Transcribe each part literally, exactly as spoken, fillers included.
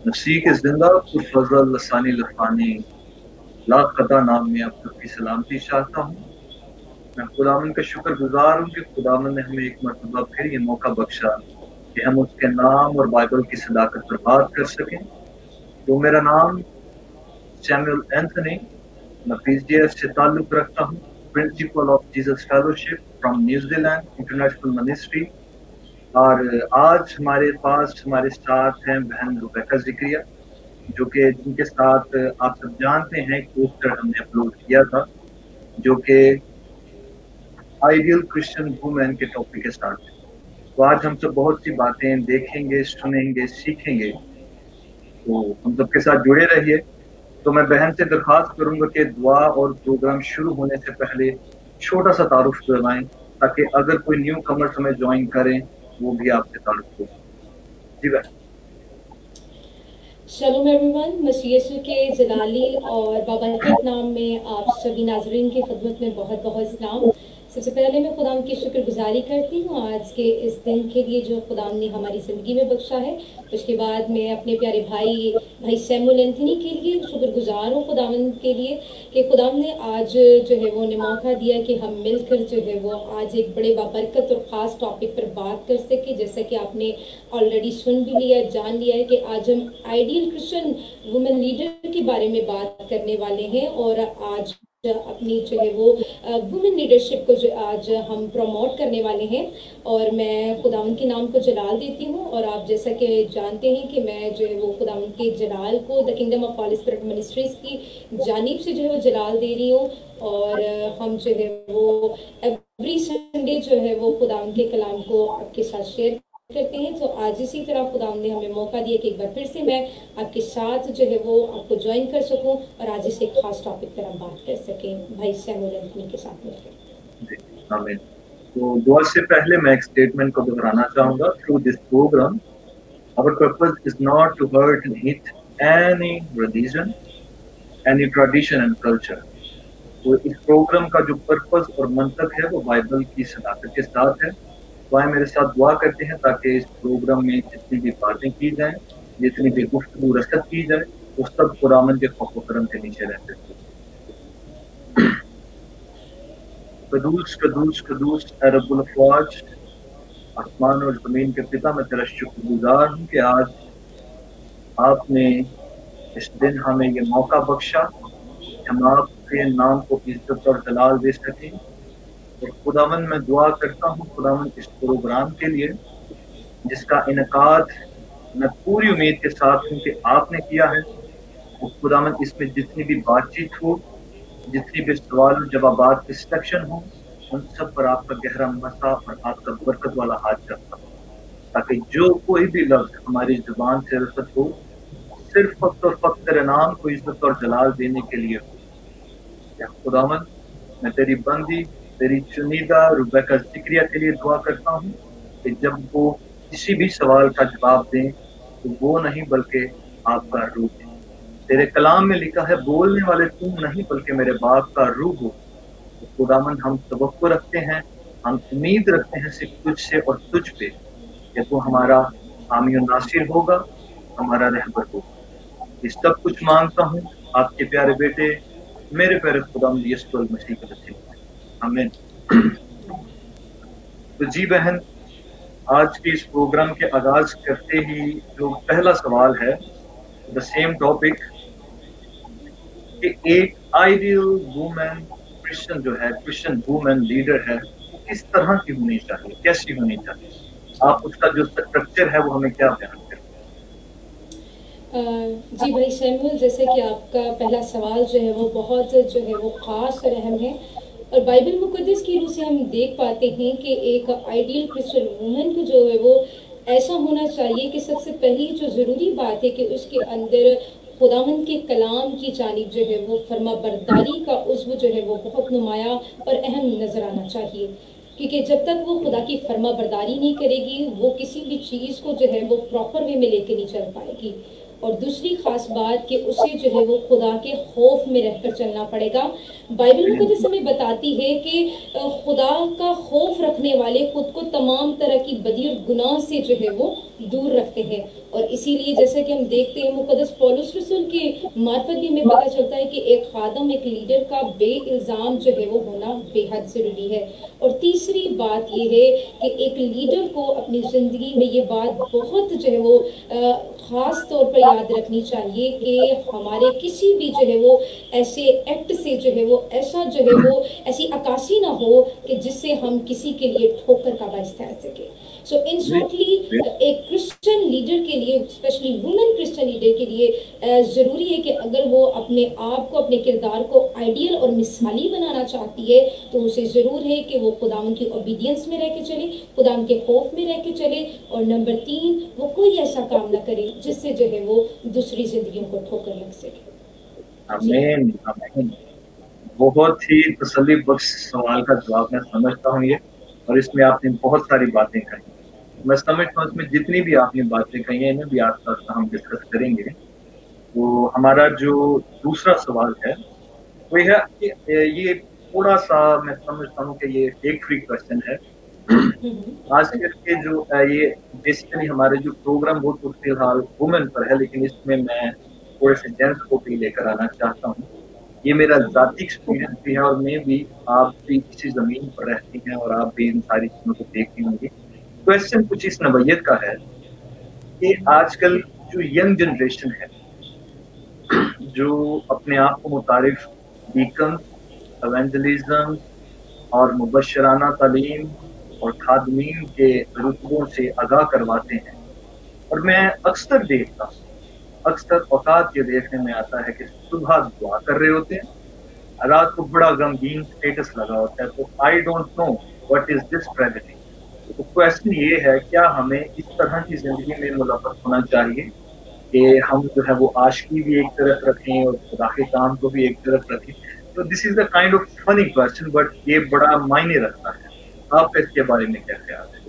مسیح کے زندہ پرفضل لسانی لفانی لاکھ قطع نام میں آپ کی سلامتی چاہتا ہوں۔ میں خداوند کا شکر گزار ہوں کہ خداوند نے ہمیں ایک مرتبہ پھر یہ موقع بخشا کہ ہم اس کے نام اور بائبل کی صداقت پر بات کر سکیں۔ تو میرا نام سیموئل اینتھنی، میں پی ایچ ڈی ایس سے تعلق رکھتا ہوں، principal of Jesus fellowship from New Zealand international ministry. اور آج ہمارے پاس ہمارے ساتھ ہیں بہن ریبیکا ذکریہ، جو کہ جن کے ساتھ آپ سب جانتے ہیں کہ پوسٹر ہم نے اپلوڈ کیا تھا، جو کہ آئیڈیل کرسچن وومین کے ٹاپک کے ساتھ ہے۔ تو آج ہم سب بہت سی باتیں دیکھیں گے، سنیں گے، سیکھیں گے، تو ہم سب کے ساتھ جڑے رہیے۔ تو میں بہن سے درخواست کروں گا کہ دعا اور پروگرام شروع ہونے سے پہلے چھوٹا سا تعارف کروائیں، تاکہ اگر کوئی نیو کمر ہمیں جوائن کریں وہ بھی آپ سے تعارف ہو۔ جی بہن۔ شالوم ایوریون، مسیح یسوع کے جلالی اور بابرکت نام میں آپ سبھی ناظرین کی خدمت میں بہت بہت سلام۔ سب سے پہلے میں خدا کی شکر گزاری کرتی ہوں آج کے اس دن کے لیے جو خدا نے ہماری زندگی میں بخشا ہے۔ اس کے بعد میں اپنے پیارے بھائی بھائی سیموئل اینتھنی کے لیے شکر گزار ہوں خداوند کے لیے کہ خدا نے آج جو ہے وہ نے موقع دیا کہ ہم مل کر جو ہے وہ آج ایک بڑے بابرکت اور خاص ٹاپک پر بات کر سکے، جیسا کہ آپ نے آلریڈی سن بھی لیا، جان لیا ہے کہ آج ہم آئیڈیل کرسچن وومن لیڈر کے بارے میں بات کرنے والے ہیں، اور آج اپنی جو ہے وہ وومن لیڈرشپ کو جو آج ہم پروموٹ کرنے والے ہیں، اور میں خداوند کے نام کو جلال دیتی ہوں۔ اور آپ جیسا کہ جانتے ہیں کہ میں جو ہے وہ خداوند کے جلال کو the kingdom of Holy Spirit ministries کی جانب سے جو ہے وہ جلال دے رہی ہوں، اور ہم جو ہے وہ ایوری سنڈے جو ہے وہ خداوند کے کلام کو آپ کے ساتھ شیئر کرتے ہیں۔ تو آج اسی طرح خدا نے ہمیں موقع دیا کہ ایک بار پھر سے میں آپ کے ساتھ جو ہے وہ آپ کو جوائن کر سکوں اور آج اس ایک خاص ٹاپک پر ہم بات کر سکیں بھائی سیموئل اینتھنی کے ساتھ مل کر۔ آمین۔ تو دعا سے پہلے میں ایک اسٹیٹمنٹ کو دہرانا چاہوں گا۔ Through this program our purpose is not to hurt and hit any religion, any tradition and culture۔ تو اس پروگرام کا جو پرپز اور منطق ہے وہ بائبل کی صداقت کے ساتھ ہے۔ تو آئے میرے ساتھ دعا کرتے ہیں تاکہ اس پروگرام میں جتنی بھی باتیں کی جائیں، جتنی بھی گفتگو رسد کی جائے، وہ سب خداوند کے خوف و کرم کے نیچے رہتے ہیں۔ قدوس قدوس قدوس اے رب الافواج، آسمان اور زمین کے پتا، میں تیرا شکر گزار ہوں کہ آج آپ نے اس دن ہمیں یہ موقع بخشا کہ ہم آپ کے نام کو عزت اور جلال دے سکیں۔ اور خداوند میں دعا کرتا ہوں خداوند اس پروگرام کے لیے جس کا انعقاد میں پوری امید کے ساتھ ہوں کہ آپ نے کیا ہے، وہ خداوند اس میں جتنی بھی بات چیت ہو، جتنی بھی سوال و جوابات کے سیکشن ہوں، ان سب پر آپ کا گہرا مسا اور آپ کا برکت والا ہاتھ چلتا ہو، تاکہ جو کوئی بھی لفظ ہماری زبان سے رسد ہو صرف فقط اور فقط تیرے نام کو عزت اور جلال دینے کے لیے ہو۔ یا خداوند، میں تیری بندی تیری چنیدہ ریبیکا ذکریہ کے لیے دعا کرتا ہوں کہ جب وہ کسی بھی سوال کا جواب دیں تو وہ نہیں بلکہ آپ کا روح دیں۔ تیرے کلام میں لکھا ہے بولنے والے تم نہیں بلکہ میرے باپ کا روح ہو۔ تو خداوند ہم توقع رکھتے ہیں، ہم امید رکھتے ہیں صرف تجھ سے اور تجھ پہ کہ تو ہمارا حامی و ناصر ہوگا، ہمارا رہبر ہوگا۔ یہ سب کچھ مانگتا ہوں آپ کے پیارے بیٹے میرے پیارے خداوند یسوع المسیح کے وسیلے میں، آمین۔ تو جی بہن، آج کے اس پروگرام کے آغاز کرتے ہی جو پہلا سوال ہے، دا سیم ٹاپک، کہ ایک آئیڈیل وومن کرسچن جو ہے، کرسچن وومن لیڈر ہے، وہ کس طرح کی ہونی چاہیے، کیسی ہونی چاہیے؟ آپ اس کا جو اسٹرکچر ہے وہ ہمیں کیا بیان کریں؟ جی بھائی سیموئل، جیسے کہ آپ کا پہلا سوال جو ہے وہ بہت جو ہے وہ خاص اور اہم ہے، اور بائبل مقدس کی روح سے ہم دیکھ پاتے ہیں کہ ایک آئیڈیل کرسچن وومن کو جو ہے وہ ایسا ہونا چاہیے کہ سب سے پہلی جو ضروری بات ہے کہ اس کے اندر خداوند کے کلام کی جانب جو ہے وہ فرما برداری کا عضو جو ہے وہ بہت نمایاں اور اہم نظر آنا چاہیے، کیونکہ جب تک وہ خدا کی فرما برداری نہیں کرے گی وہ کسی بھی چیز کو جو ہے وہ پراپر وے میں لے کے نہیں چل پائے گی۔ اور دوسری خاص بات کہ اسے جو ہے وہ خدا کے خوف میں رہ کر چلنا پڑے گا۔ بائبل مقدس ہمیں بتاتی ہے کہ خدا کا خوف رکھنے والے خود کو تمام طرح کی بدی اور گناہ سے جو ہے وہ دور رکھتے ہیں، और इसीलिए जैसे कि हम देखते हैं मुक़द्दस पौलुस रसूल की मार्फत भी हमें पता चलता है कि एक खादम, एक लीडर का बे इल्ज़ाम जो है वो होना बेहद ज़रूरी है। और तीसरी बात ये है कि एक लीडर को अपनी ज़िंदगी में ये बात बहुत जो है वो ख़ास तौर पर याद रखनी चाहिए कि हमारे किसी भी जो है वो ऐसे एक्ट से जो है वो ऐसा जो है वो ऐसी अक्कासी ना हो कि जिससे हम किसी के लिए ठोकर का बाइस ठहर सके। सो इन शॉर्टली एक क्रिश्चियन लीडर के लिए, स्पेशली वुमेन क्रिश्चियन लीडर के लिए ज़रूरी है कि अगर वो अपने आप को, अपने किरदार को आइडियल और मिसाली बनाना चाहती है तो उसे ज़रूर है कि वो खुदावंद की ओबीडियंस में रह के चले, खुदावंद के खौफ में रह के चले, और नंबर तीन वो कोई ऐसा काम ना करे जिससे जो है वो दूसरी जिंदगियों को ठोकर लग सके। आमीन, आमीन। बहुत ही तसल्ली बख्श सवाल का जवाब मैं समझता हूँ ये, और इसमें आपने बहुत सारी बातें कही। मैं समझता हूँ इसमें जितनी भी आपने बातें कही हैं इन्हें भी आस्ता आस्ता हम डिस्कस करेंगे। तो हमारा जो दूसरा सवाल है वो है कि ये थोड़ा सा मैं समझता हूँ कि ये एक फ्री क्वेश्चन है। आज के जो ये बेसिकली हमारे जो प्रोग्राम वो तो फिलहाल वुमेन पर है, लेकिन इसमें मैं थोड़े से जेंट्स को भी लेकर आना चाहता हूँ। ये मेरा जाती एक्सपीरियंस भी है, और मैं भी, आप भी इसी जमीन पर रहती हैं और आप भी इन सारी चीजों को देखती होंगी। क्वेश्चन कुछ इस नवैयत का है कि आजकल जो यंग जनरेशन है जो अपने आप को मुतारिफ डीकन, एवेंजलिज्म और मुबशराना तालीम और खादमीन के रुतबों से आगाह करवाते हैं, और मैं अक्सर देखता हूँ, अक्सर औकात ये देखने में आता है कि सुबह दुआ कर रहे होते हैं, रात को बड़ा गमगीन स्टेटस लगा होता है। तो I don't know what is this tragedy. तो क्वेश्चन ये है, क्या हमें इस तरह की जिंदगी में मुलव्वस होना चाहिए कि हम जो है वो आशिकी भी एक तरफ रखें और खुदा के काम को भी एक तरफ रखें? तो this is the kind of funny question, but ये बड़ा मायने रखता है। आप इसके बारे में क्या ख्याल है?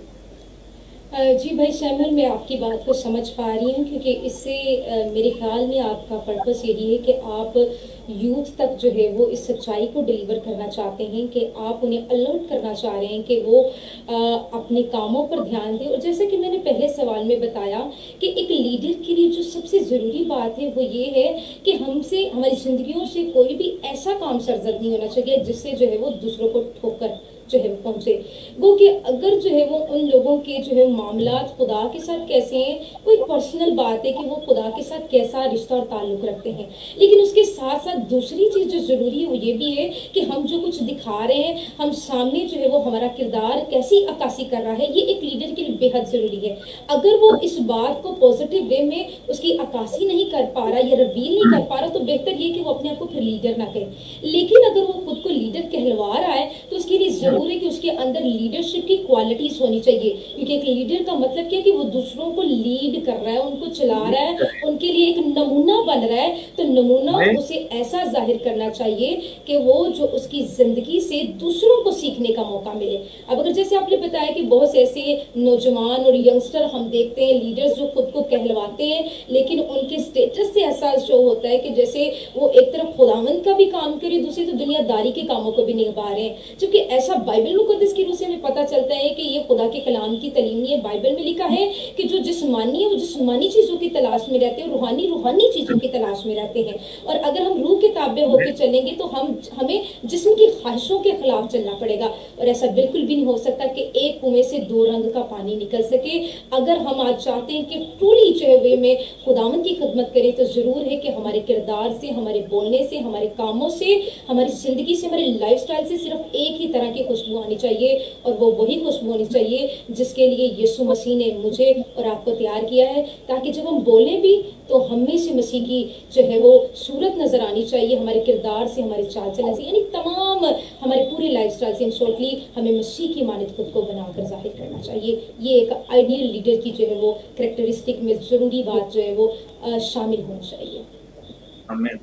जी भाई सैमुअल, मैं आपकी बात को समझ पा रही हूँ, क्योंकि इससे मेरे ख्याल में आपका पर्पस यही है कि आप यूथ तक जो है वो इस सच्चाई को डिलीवर करना चाहते हैं, कि आप उन्हें अलर्ट करना चाह रहे हैं कि वो आ, अपने कामों पर ध्यान दें। और जैसे कि मैंने पहले सवाल में बताया कि एक लीडर के लिए जो सबसे ज़रूरी बात है वो ये है कि हमसे, हमारी ज़िंदगियों से कोई भी ऐसा काम सरजद नहीं होना चाहिए जिससे जो है वो दूसरों को ठोकर जो है पहुंचे। वो कि अगर जो है वो उन लोगों के जो है मामलात खुदा के साथ कैसे हैं, कोई पर्सनल बात है कि वो खुदा के साथ कैसा रिश्ता और ताल्लुक रखते हैं, लेकिन उसके साथ साथ दूसरी चीज़ जो ज़रूरी है वो ये भी है कि हम जो कुछ दिखा रहे हैं, हम सामने जो है वो हमारा किरदार कैसी अक्कासी कर रहा है, ये एक लीडर के लिए बेहद ज़रूरी है। अगर वो इस बात को पॉजिटिव वे में उसकी अक्कासी नहीं कर पा रहा या रिवील नहीं कर पा रहा, तो बेहतर ये कि वो अपने आप को फिर लीडर ना कहे। लेकिन अगर वो खुद को लीडर कहलवा रहा है तो उसके लिए जरूर है कि उसके अंदर लीडरशिप की क्वालिटीज होनी चाहिए, क्योंकि एक लीडर का मतलब क्या है कि वो दूसरों को लीड कर रहा है, उनको चला रहा है, उनके लिए एक नमूना बन रहा है। तो नमूना उसे ऐसा जाहिर करना चाहिए कि वो जो उसकी जिंदगी से दूसरों को सीखने का मौका मिले। अब अगर जैसे आपने बताया कि बहुत से ऐसे नौजवान और यंगस्टर हम देखते हैं, लीडर्स जो खुद को कहलवाते हैं, लेकिन उनके स्टेटस से ऐसा शो होता है कि जैसे वो एक तरफ खुदावंद का भी काम करे, दूसरी तो दुनियादारी के कामों को भी निभा रहे हैं, जबकि ऐसा बाइबल मुकद्दस की रूह से हमें पता चलता है कि ये खुदा के कलाम की तालीम नहीं है। बाइबल में लिखा है कि जो जिस्मानी है वो जिस्मानी चीजों की तलाश में रहते हैं, रूहानी रूहानी चीजों की तलाश में रहते हैं। और अगर हम रूह के ताबे होकर चलेंगे तो हम हमें जिस्म की ख्वाहिशों के खिलाफ चलना पड़ेगा, और ऐसा बिल्कुल भी नहीं हो सकता कि एक कुएं से दो रंग का पानी निकल सके। अगर हम आज चाहते हैं कि ट्रूली जो है वे में खुदावंद की खिदमत करें, तो जरूर है कि हमारे किरदार से, हमारे बोलने से, हमारे कामों से, हमारी जिंदगी से, हमारे लाइफस्टाइल से सिर्फ एक ही तरह की खुशबू आनी चाहिए, और वो वही खुशबू होनी चाहिए जिसके लिए यीशु मसीह ने मुझे और आपको तैयार किया है, ताकि जब हम बोलें भी तो हमें से मसीह की जो है वो सूरत नजर आनी चाहिए, हमारे किरदार से, हमारे चाल चलन से, यानी तमाम हमारे पूरे लाइफस्टाइल से। इन शॉर्टली हमें मसीह की मानद खुद को बनाकर जाहिर करना चाहिए। ये एक आइडियल लीडर की जो है वो कैरेक्टरिस्टिक में जरूरी बात जो है वो शामिल होनी चाहिए। हमें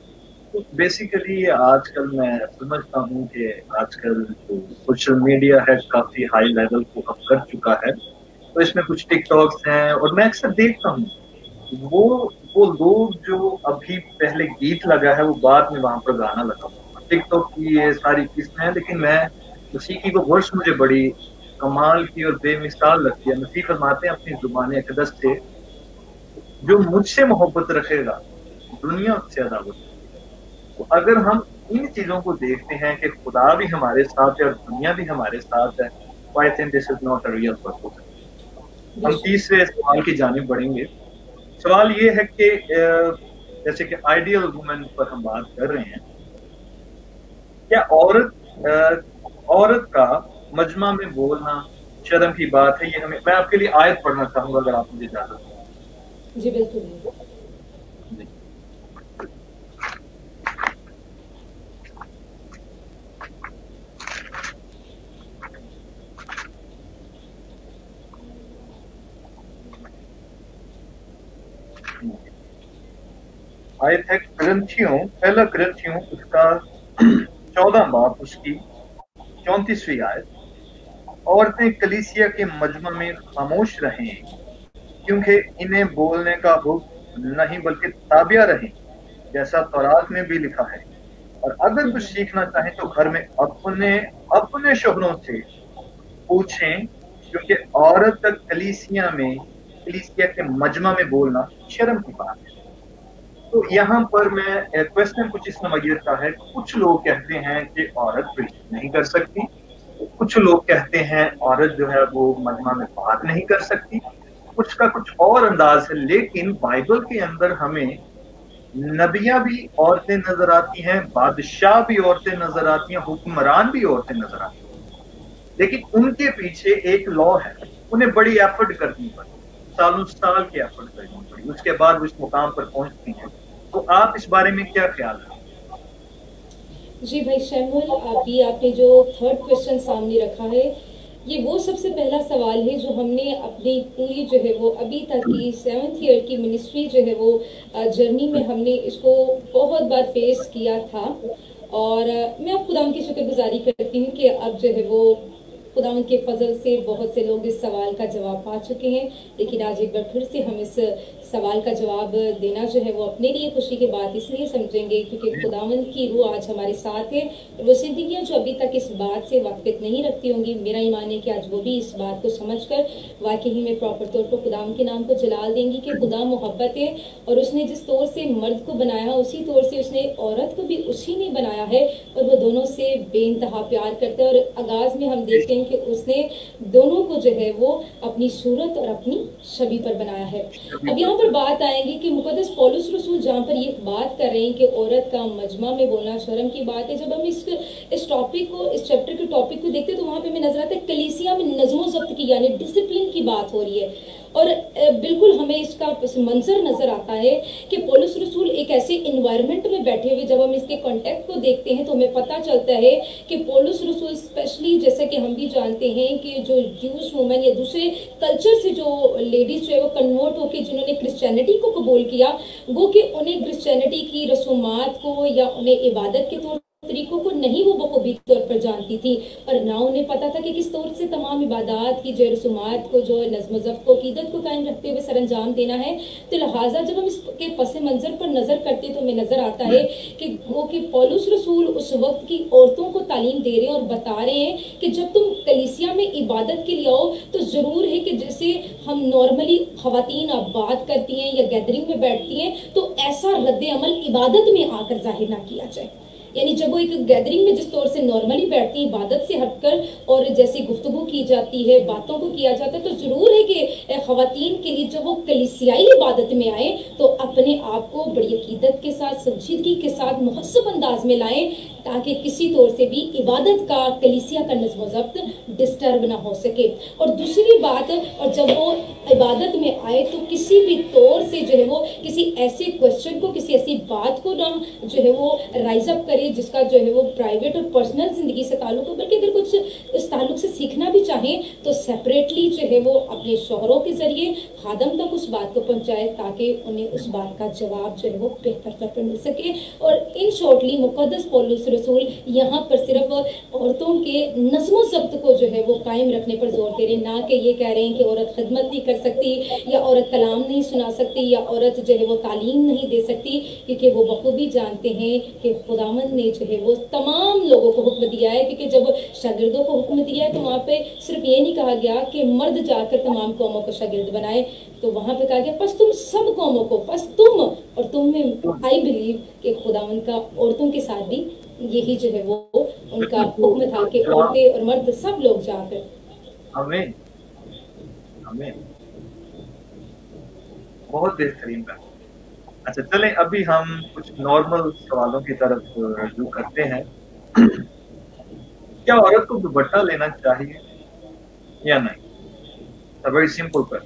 बेसिकली आजकल मैं समझता हूँ कि आजकल जो सोशल मीडिया है काफी हाई लेवल को अप कर चुका है, तो इसमें कुछ टिकटॉक्स हैं, और मैं अक्सर देखता हूँ वो वो लोग जो अभी पहले गीत लगा है वो बाद में वहां पर गाना लगा हुआ। टिकटॉक की ये सारी किस्में हैं, लेकिन मैं मसीही को वर्ष मुझे बड़ी कमाल की और बेमिसाल लगती है। मसीह फरमाते हैं अपनी जुबान अक़दस से जो मुझसे मोहब्बत रखेगा दुनिया उससे ज्यादा वो। तो अगर हम इन चीजों को देखते हैं कि खुदा भी हमारे साथ है और दुनिया भी हमारे साथ है, तो I think this is not a real purpose. हम तीसरे सवाल की जानिब बढ़ेंगे। सवाल ये है कि जैसे कि आइडियल वुमेन पर हम बात कर रहे हैं, क्या औरत औरत का मजमा में बोलना शर्म की बात है? ये हमें, मैं आपके लिए आयत पढ़ना चाहूंगा अगर आप मुझे इजाजत दें। जी बिल्कुल। आयत है ग्रंथियों, पहला ग्रंथियों उसका चौदह बाप उसकी चौंतीसवीं आयत। औरतें कलीसिया के मजमा में खामोश रहें, क्योंकि इन्हें बोलने का हुक्म नहीं बल्कि ताबिया रहें, जैसा तौरात में भी लिखा है। और अगर कुछ सीखना चाहें तो घर में अपने अपने शोहरों से पूछें, क्योंकि औरत तक कलीसिया में कलीसिया के मजमा में बोलना शर्म की बात है। तो यहाँ पर मैं क्वेश्चन कुछ इस नमैर का है, कुछ लोग कहते हैं कि औरत प्रीच नहीं कर सकती, कुछ लोग कहते हैं औरत जो है वो मजमा में बात नहीं कर सकती, कुछ का कुछ और अंदाज है। लेकिन बाइबल के अंदर हमें नबियां भी औरतें नजर आती हैं, बादशाह भी औरतें नजर आती हैं, हुक्मरान भी औरतें नजर आती हैं। लेकिन उनके पीछे एक लॉ है, उन्हें बड़ी एफर्ट करनी पड़ी, सालों साल की एफर्ट करनी पड़ी, उसके बाद उस मुकाम पर पहुंचती हैं। तो आप इस बारे में क्या ख्याल है? जी भाई शैमुल, अभी आपने जो थर्ड क्वेश्चन सामने रखा है, ये वो सबसे पहला सवाल है जो हमने अपनी पूरी जो है वो अभी तक की सेवन्थ ईयर की मिनिस्ट्री जो है वो जर्नी में हमने इसको बहुत बार फेस किया था। और मैं अब खुदा की शुक्रगुजारी करती हूँ कि अब जो है वो खुदा के फजल से बहुत से लोग इस सवाल का जवाब पा चुके हैं। लेकिन आज एक बार फिर से हम इस सवाल का जवाब देना जो है वो अपने लिए खुशी की बात इसलिए समझेंगे क्योंकि खुदावंद की रूह आज हमारे साथ है। और वो जिंदगियाँ जो अभी तक इस बात से वाकिफ नहीं रखती होंगी, मेरा ईमान है कि आज वो भी इस बात को समझकर वाकई ही में प्रॉपर तौर पर खुदावंद के नाम को जलाल देंगी कि खुदा मोहब्बत है और उसने जिस तौर से मर्द को बनाया उसी तौर से उसने औरत को भी उसी ने बनाया है और वो दोनों से बेइंतहा प्यार करते हैं। और आगाज में हम देखते हैं कि उसने दोनों को जो है वो अपनी सूरत और अपनी छवि पर बनाया है। अब यहाँ पर बात आएगी कि मुकद्दस पौलुस रसूल जहाँ पर ये बात कर रहे हैं कि औरत का मजमा में बोलना शर्म की बात है, जब हम इस इस टॉपिक को इस चैप्टर के टॉपिक को देखते हैं तो वहाँ पे हमें नजर आता है कलीसिया में नज़्मो ज़ब्त की यानी डिसिप्लिन की बात हो रही है। और बिल्कुल हमें इसका मंजर नजर आता है कि पौलुस रसूल एक ऐसे इन्वायरमेंट में बैठे हुए, जब हम इसके कॉन्टेक्ट को देखते हैं तो हमें पता चलता है कि पौलुस रसूल स्पेशली जैसे कि हम भी जानते हैं कि जो ज्यूश वुमेन या दूसरे कल्चर से जो लेडीज जो है वो कन्वर्ट होकर जिन्होंने क्रिश्चियनिटी को कबूल किया, वो कि उन्हें क्रिश्चियनिटी की रसूमात को या उन्हें इबादत के तौर तरीकों को नहीं वो बखूबी तौर पर जानती थी और ना उन्हें पता था कि किस तौर से तमाम इबादत की जो रसूमात को जो नज़्म ज़ब्त को अक़ीदत को कायम रखते हुए सरअंजाम देना है। तो लिहाजा जब हम इसके पस मंज़र पर नज़र करते तो हमें नज़र आता है कि वो कि पौलुस रसूल उस वक्त की औरतों को तालीम दे रहे हैं और बता रहे हैं कि जब तुम कलीसिया में इबादत के लिए आओ तो ज़रूर है कि जैसे हम नॉर्मली ख़वातीन आप बात करती हैं या गैदरिंग में बैठती हैं तो ऐसा रद्द अमल इबादत में आकर जाहिर ना किया जाए। यानी जब वो एक गैदरिंग में जिस तौर से नॉर्मली बैठती है इबादत से हटकर और जैसे गुफ्तगू की जाती है, बातों को किया जाता है, तो ज़रूर है कि ख़वातीन के लिए जब वो कलीसियाई इबादत में आए तो अपने आप को बड़ी अकीदत के साथ, संजीदगी के साथ, मुहस्सब अंदाज में लाएं ताकि किसी तौर से भी इबादत का, कलीसिया का नज़्म ज़ब्त डिस्टर्ब ना हो सके। और दूसरी बात, और जब वो इबादत में आए तो किसी भी तौर से जो है वो किसी ऐसे क्वेश्चन को, किसी ऐसी बात को ना जो है वो राइज अप करे जिसका जो है वो प्राइवेट और पर्सनल जिंदगी से ताल्लुक हो, बल्कि अगर कुछ इस ताल्लुक से सीखना भी चाहें तो सेपरेटली जो है वो अपने शोहरों के जरिए खादम तक उस बात को पहुंचाए ताकि उन्हें उस बात का जवाब जो है वो बेहतर तौर पर मिल सके। और इन शॉर्टली मुकद्दस पौलुस रसूल यहाँ पर सिर्फ औरतों के नज़्म ज़ब्त को जो है वो कायम रखने पर जोर दे रहे, ना कि ये कह रहे हैं कि औरत खिदमत नहीं कर सकती या औरत कलाम नहीं सुना सकती या औरत जो है वो तालीम नहीं दे सकती, क्योंकि वो बखूबी जानते हैं कि खुदावंद खुदावन ने जो है वो तमाम लोगों को हुक्म दिया है, क्योंकि जब शागिर्दों को हुक्म दिया है तो वहाँ पे सिर्फ ये नहीं कहा गया कि मर्द जाकर तमाम कौमों को शागिर्द बनाए, तो वहाँ पे कहा गया बस तुम सब कौमों को, बस तुम और तुम में आई बिलीव कि खुदावन का औरतों के साथ भी यही जो है वो उनका हुक्म था कि औरतें और मर्द सब लोग जाकर। हमें हमें बहुत बेहतरीन बात। अच्छा चलें, अभी हम कुछ नॉर्मल सवालों की तरफ रुजू करते हैं। क्या औरत को दुपट्टा लेना चाहिए या नहीं? Very simple question.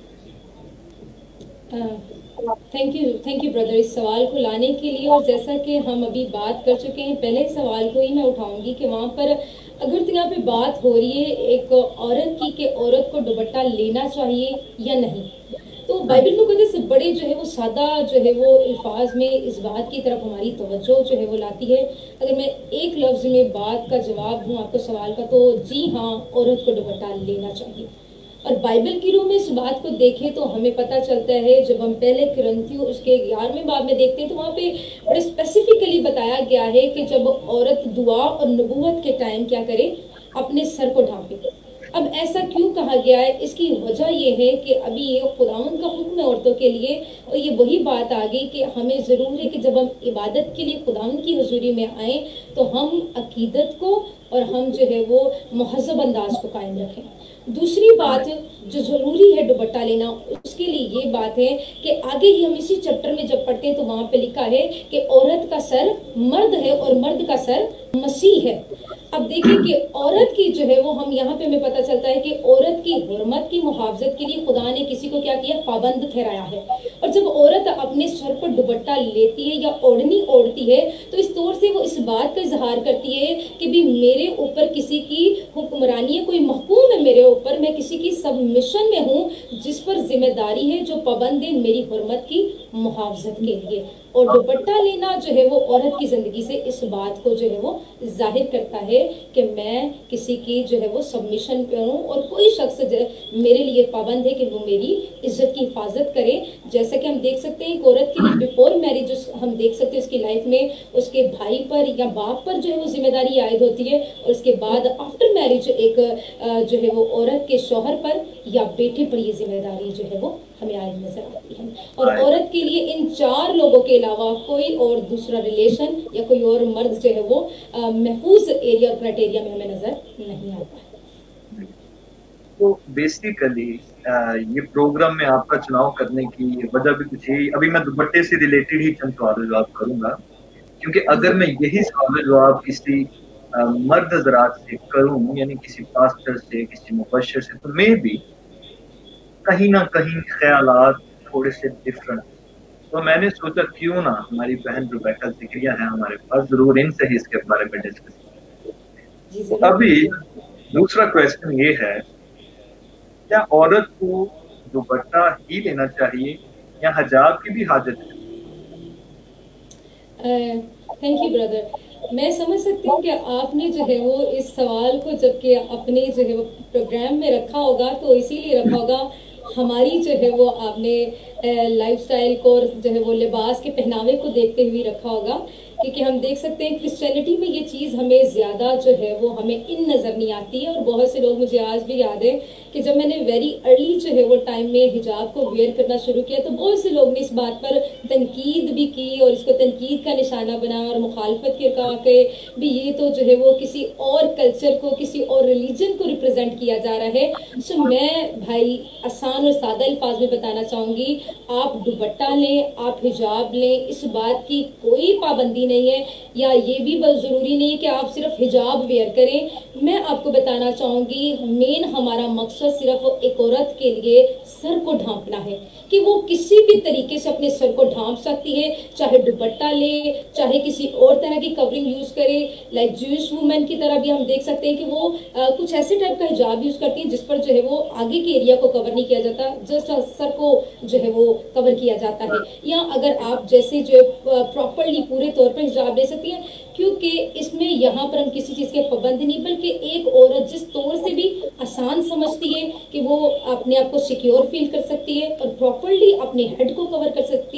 Thank you thank you brother इस सवाल को लाने के लिए। और जैसा कि हम अभी बात कर चुके हैं, पहले सवाल को ही मैं उठाऊंगी कि वहाँ पर अगर तो यहाँ पे बात हो रही है एक औरत की कि औरत को दुपट्टा लेना चाहिए या नहीं, तो बाइबल मुकद्दस से बड़े जो है वो सादा जो है वो अल्फाज में इस बात की तरफ हमारी तवज्जो जो है वो लाती है। अगर मैं एक लफ्ज़ में बात का जवाब दूँ आपको सवाल का, तो जी हाँ, औरत को दुपट्टा लेना चाहिए। और बाइबल की रूह में इस बात को देखें तो हमें पता चलता है, जब हम पहले कुरिन्थियों उसके ग्यारहवें बाब में देखते हैं तो वहाँ पे बड़े स्पेसिफिकली बताया गया है कि जब औरत दुआ और नबूवत के टाइम क्या करे, अपने सर को ढांपे। अब ऐसा क्यों कहा गया है? इसकी वजह यह है कि अभी ये खुदावंद का हुक्म है औरतों के लिए, और ये वही बात आ गई कि हमें ज़रूर है कि जब हम इबादत के लिए खुदावंद की हुजूरी में आए तो हम अकीदत को और हम जो है वो मुहज़्ज़ब अंदाज को कायम रखें। दूसरी बात जो ज़रूरी है दुपट्टा लेना, उसके लिए ये बात है कि आगे ही हम इसी चैप्टर में जब पढ़ते हैं तो वहाँ पे लिखा है कि औरत का सर मर्द है और मर्द का सर मसीह है। अब देखिए कि औरत की जो है वो हम यहाँ पे हमें पता चलता है कि औरत की हुर्मत की मुहावजत के लिए खुदा ने किसी को क्या किया, पाबंद ठहराया है। और जब औरत अपने सर पर दुपट्टा लेती है या ओढ़नी ओढ़ती है तो इस तौर से वो इस बात का इजहार करती है कि भी मेरे ऊपर किसी की हुक्मरानी है, कोई महकूम है मेरे ऊपर, मैं किसी की सबमिशन में हूँ जिस पर जिम्मेदारी है, जो पाबंद है मेरी हुर्मत की मुहावजत के लिए। और दुपट्टा लेना जो है वो औरत की ज़िंदगी से इस बात को जो है वो जाहिर करता है कि मैं किसी की जो है वो सबमिशन पे हूँ और कोई शख्स मेरे लिए पाबंद है कि वो मेरी इज्जत की हिफाजत करे। जैसा कि हम देख सकते हैं एक औरत के लिए बिफोर मैरिज हम देख सकते हैं उसकी लाइफ में उसके भाई पर या बाप पर जो है वो जिम्मेदारी आयद होती है, और उसके बाद आफ्टर मैरिज एक जो है वो औरत के शौहर पर या बेटे पर ये जिम्मेदारी जो है वो हमें आयद नजर आती है। और औरत के लिए इन चार लोगों के अलावा कोई और दूसरा रिलेशन या कोई और मर्द जो है वो महफूज एरिया और क्राइटेरिया में हमें नजर नहीं आता है। तो बेसिकली ये प्रोग्राम में आपका चुनाव करने की वजह भी कुछ ही, अभी मैं दुपट्टे से रिलेटेड ही चंद सवाल जवाब करूंगा, क्योंकि अगर मैं यही सवाल जवाब किसी मर्द हज़रात से करूं, यानी किसी पास्टर से, किसी मुबश्शिर से, तो मैं भी कहीं ना कहीं ख्यालात थोड़े से डिफरेंट। तो मैंने सोचा क्यों ना हमारी बहन रुबैका ज़िक्रिया है हमारे पास, जरूर इनसे ही इसके बारे में डिस्कस करें। तो अभी दूसरा क्वेश्चन ये है, क्या औरत को दुपट्टा ही लेना चाहिए या हिजाब की भी हाजत है? Thank you brother. मैं समझ सकती हूँ कि आपने जो है वो इस सवाल को जबकि अपने जो है वो प्रोग्राम में रखा होगा तो इसीलिए रखा होगा, हमारी जो है वो आपने लाइफस्टाइल को और जो है वो लिबास के पहनावे को देखते हुए रखा होगा, क्योंकि हम देख सकते हैं क्रिश्चियनिटी में ये चीज़ हमें ज़्यादा जो है वो हमें इन नज़र नहीं आती है। और बहुत से लोग, मुझे आज भी याद है कि जब मैंने वेरी अर्ली जो है वो टाइम में हिजाब को वेयर करना शुरू किया तो बहुत से लोग ने इस बात पर तनकीद भी की और इसको तनकीद का निशाना बनाया और मुखालफत की, कहा कि भी ये तो जो है वो किसी और कल्चर को, किसी और रिलीजन को रिप्रेजेंट किया जा रहा है। सो मैं भाई आसान और सादा अल्फाज में बताना चाहूँगी, आप दुपट्टा लें, आप हिजाब लें, इस बात की कोई पाबंदी नहीं है, या ये भी बस ज़रूरी नहीं है कि आप सिर्फ हिजाब वेयर करें। मैं आपको बताना चाहूँगी, मेन हमारा मकसद सिर्फ एक औरत के लिए सर को ढांपना है कि वो किसी भी तरीके से अपने सर को ढांप सकती है, चाहे दुपट्टा ले, चाहे किसी और तरह की कवरिंग यूज़ करे। लाइक ज्यूइश वुमेन की तरह भी हम देख सकते हैं कि वो आ, कुछ ऐसे टाइप का हिजाब यूज़ करती है जिस पर जो है वो आगे के एरिया को कवर नहीं किया जाता, जस्ट सर को जो है वो कवर किया जाता है। या अगर आप जैसे जो प्रॉपरली पूरे तौर पर हिजाब ले सकती हैं, क्योंकि इसमें यहाँ पर हम किसी चीज़ के पाबंद नहीं, बल्कि एक औरत जिस तौर से भी आसान समझती है कि वो अपने आप को सिक्योर फील कर सकती है और प्रॉपरली अपने हेड को कवर कर सकती है,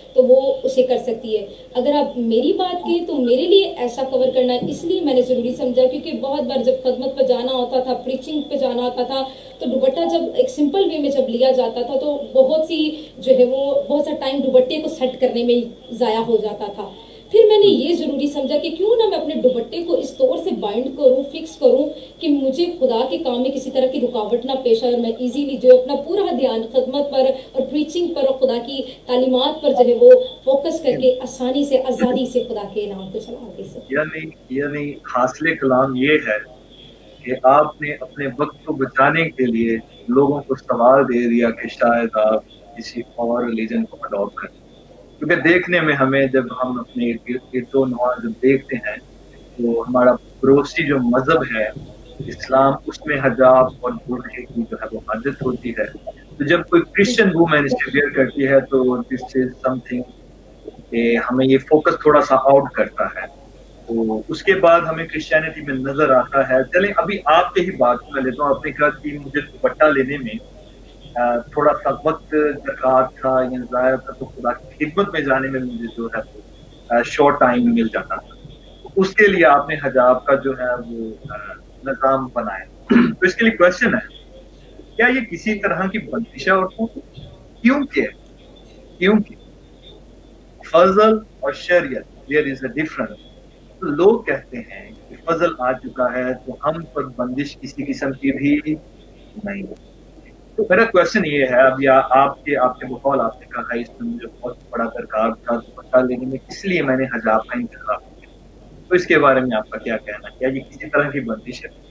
तो वो उसे कर सकती है। अगर आप मेरी बात करें तो मेरे लिए ऐसा कवर करना इसलिए मैंने ज़रूरी समझा क्योंकि बहुत बार जब खदमत पर जाना होता था, प्रीचिंग पे जाना होता था, तो दुपट्टा जब एक सिंपल वे में जब लिया जाता था तो बहुत सी जो है वो बहुत सा टाइम दुपट्टे को सेट करने में ज़ाया हो जाता था। फिर मैंने ये ज़रूरी समझा कि क्यों ना मैं अपने दुपट्टे को इस तौर से बाइंड करूं, फिक्स करूं कि मुझे खुदा के काम में किसी तरह की रुकावट ना पेश आए और मैं इजीली जो अपना पूरा ध्यान खदमत पर और प्रीचिंग पर और खुदा की तालीमात पर जो है वो फोकस करके आसानी से, आज़ादी से खुदा के नाम को चला दे सकें। यानी यानी हासिल कलाम ये है कि आपने अपने वक्त को बचाने के लिए लोगों को सवाल दे दिया कि शायद आप किसी और रिलीजन को अडॉप्ट करें, क्योंकि देखने में हमें जब हम अपने इर्दो नवा जब देखते हैं तो हमारा पड़ोसी जो मजहब है इस्लाम, उसमें हजाब और बुर्के की जो है वो आदत होती है। तो जब कोई क्रिश्चियन वूमेन इसे वेयर करती है तो दिस इज समथिंग कि हमें ये फोकस थोड़ा सा आउट करता है। तो उसके बाद हमें क्रिश्चियनिटी में नजर आता है। चलें अभी आपके ही बात में लेता हूँ, आपने कहा कि मुझे दुपट्टा लेने में थोड़ा सा वक्त दरकार था या ज़ाया था, तो खुदा की खिदमत में जाने में मुझे जो है वो शॉर्ट टाइम मिल जाता था। तो उसके लिए आपने हजाब का जो है वो निज़ाम बनाया। तो इसके लिए क्वेश्चन है, क्या ये किसी तरह की बंदिश है औरतों को? क्योंकि क्योंकि फजल और शरीयत देयर इज अ डिफरेंस। तो लोग कहते हैं कि फजल आ चुका है तो हम पर बंदिश किसी किस्म की भी नहीं। तो मेरा क्वेश्चन ये है, अब या आपके आपके माहौल आपने कहा इसमें मुझे बहुत बड़ा दरकार था दुपट्टा लेने में, इसलिए मैंने हजाब का इंतखाब किया। तो इसके बारे में आपका क्या कहना है, क्या ये किसी तरह की बंदिश है?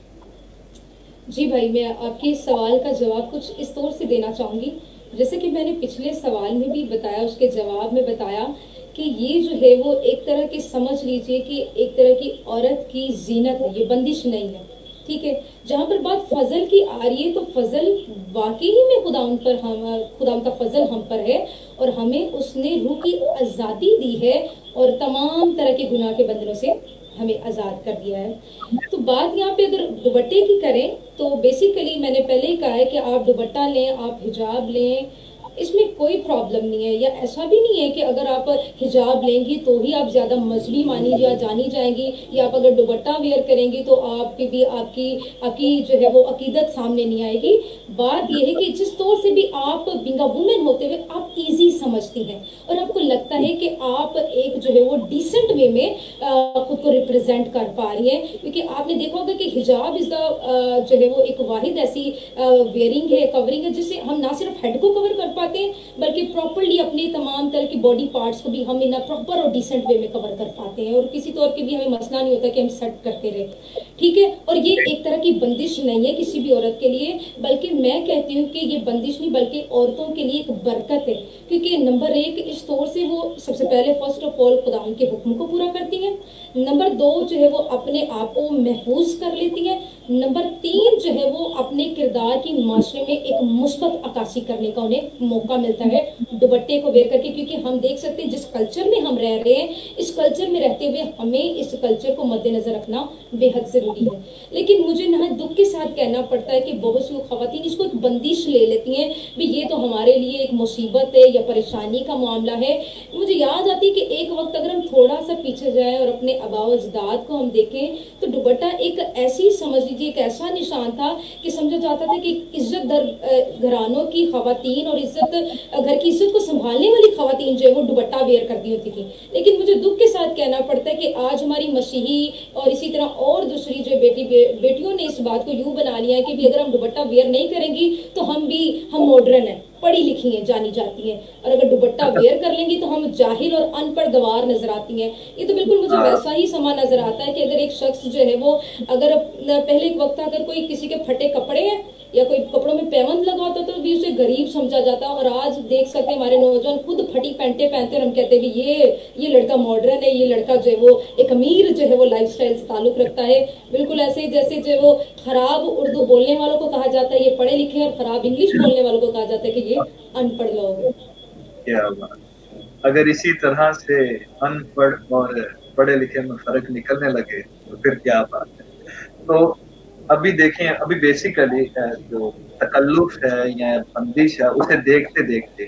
जी भाई, मैं आपके इस सवाल का जवाब कुछ इस तौर से देना चाहूँगी, जैसे कि मैंने पिछले सवाल में भी बताया, उसके जवाब में बताया कि ये जो है वो एक तरह की समझ लीजिए कि एक तरह की औरत की जीनत है, ये बंदिश नहीं है, ठीक है। जहाँ पर बात फजल की आ रही है तो फजल वाकई ही में खुदा उन पर हम खुदा उनका फजल हम पर है और हमें उसने रूह की आज़ादी दी है और तमाम तरह के गुनाह के बंधनों से हमें आज़ाद कर दिया है। तो बात यहाँ पे अगर दुपट्टे की करें तो बेसिकली मैंने पहले ही कहा है कि आप दुपट्टा लें, आप हिजाब लें, इसमें कोई प्रॉब्लम नहीं है। या ऐसा भी नहीं है कि अगर आप हिजाब लेंगी तो ही आप ज़्यादा मजहबी मानी या जानी जाएंगी, या आप अगर दुपट्टा वेयर करेंगी तो आपकी भी आपकी आपकी जो है वो अकीदत सामने नहीं आएगी। बात यह है कि जिस तौर से भी आप बिंगा वुमेन होते हुए आप इजी समझती हैं और आपको लगता है कि आप एक जो है वो डिसेंट वे में खुद को रिप्रेजेंट कर पा रही हैं, क्योंकि आपने देखा होगा कि हिजाब इज़ द जो है वो एक वाहिद ऐसी वेयरिंग है, कवरिंग है, जिससे हम ना सिर्फ हेड को कवर कर पाते हैं बल्कि प्रॉपरली अपने तमाम तरह की बॉडी पार्ट्स को भी हम इन प्रॉपर और डिसेंट वे में कवर कर पाते हैं और किसी तौर के भी हमें मसला नहीं होता कि हम सेट करते रहे, ठीक है। और ये एक तरह की बंदिश नहीं है किसी भी औरत के लिए, बल्कि मैं कहती हूँ कि ये बंदिश नहीं बल्कि औरतों के लिए एक बरकत है, क्योंकि नंबर एक इस तौर से वो सबसे पहले फर्स्ट ऑफ ऑल खुदा के हुक्म को पूरा करती हैं, नंबर दो जो है वो अपने आप को महफूज कर लेती हैं, नंबर तीन जो है वो अपने किरदार की माशरे में एक मुस्बत अक्कासी करने का उन्हें मौका मिलता है दुपट्टे को वेयर करके। क्योंकि हम देख सकते हैं जिस कल्चर में हम रह रहे हैं, इस कल्चर में रहते हुए हमें इस कल्चर को मद्देनजर रखना बेहद ज़रूरी है। लेकिन मुझे ना दुख के साथ कहना पड़ता है कि बहुत सी ख़वातीन इसको एक बंदिश ले लेती हैं, भी ये तो हमारे लिए एक मुसीबत है या परेशानी का मामला है। मुझे याद आती है कि एक वक्त अगर हम थोड़ा सा पीछे जाएँ और अपने आबा व अजदाद को हम देखें तो दुपट्टा एक ऐसी समझ लीजिए एक ऐसा निशान था कि समझा जाता था कि इज्जत दर घरानों की ख़वातीन और इज्जत घर की इज्जत को संभालने वाली ख़वातीन जो है वो दुपट्टा वेयर करती होती थी। लेकिन मुझे दुख के साथ कहना पड़ता है कि आज हमारी मसीही और इसी तरह और दूसरी जो बेटी बे, बेटियों ने इस बात को यूँ बना लिया है कि भी अगर हम दुपट्टा वेयर नहीं करेंगी तो हम भी हम मॉडर्न हैं, पढ़ी लिखी हैं, जानी जाती हैं, और अगर दुपट्टा वेयर कर लेंगी तो हम जाहिल और अनपढ़ गवार नजर आती हैं। ये तो बिल्कुल मुझे वैसा ही समा नजर आता है कि अगर एक शख्स जो है वो अगर पहले एक वक्त अगर कोई किसी के फटे कपड़े हैं या कोई कपड़ों में पैबंद लगा होता तो भी उसे गरीब समझा जाता, और आज देख सकते हैं हमारे नौजवान खुद फटी पैंटे पहनते हैं और हम कहते हैं कि ये ये लड़का मॉडर्न है, ये लड़का जो है वो एक अमीर जो है वो लाइफस्टाइल से ताल्लुक रखता है। बिल्कुल ऐसे ही जैसे जो है वो खराब उर्दू बोलने वालों को कहा जाता है ये पढ़े लिखे, और खराब इंग्लिश बोलने वालों को कहा जाता है कि ये अनपढ़ लोग हैं। क्या बात, अगर इसी तरह से अनपढ़ और पढ़े लिखे में फर्क निकलने लगे तो फिर क्या बात है। तो अभी देखें, अभी बेसिकली जो तकल्लुफ है या बंदिश है उसे देखते देखते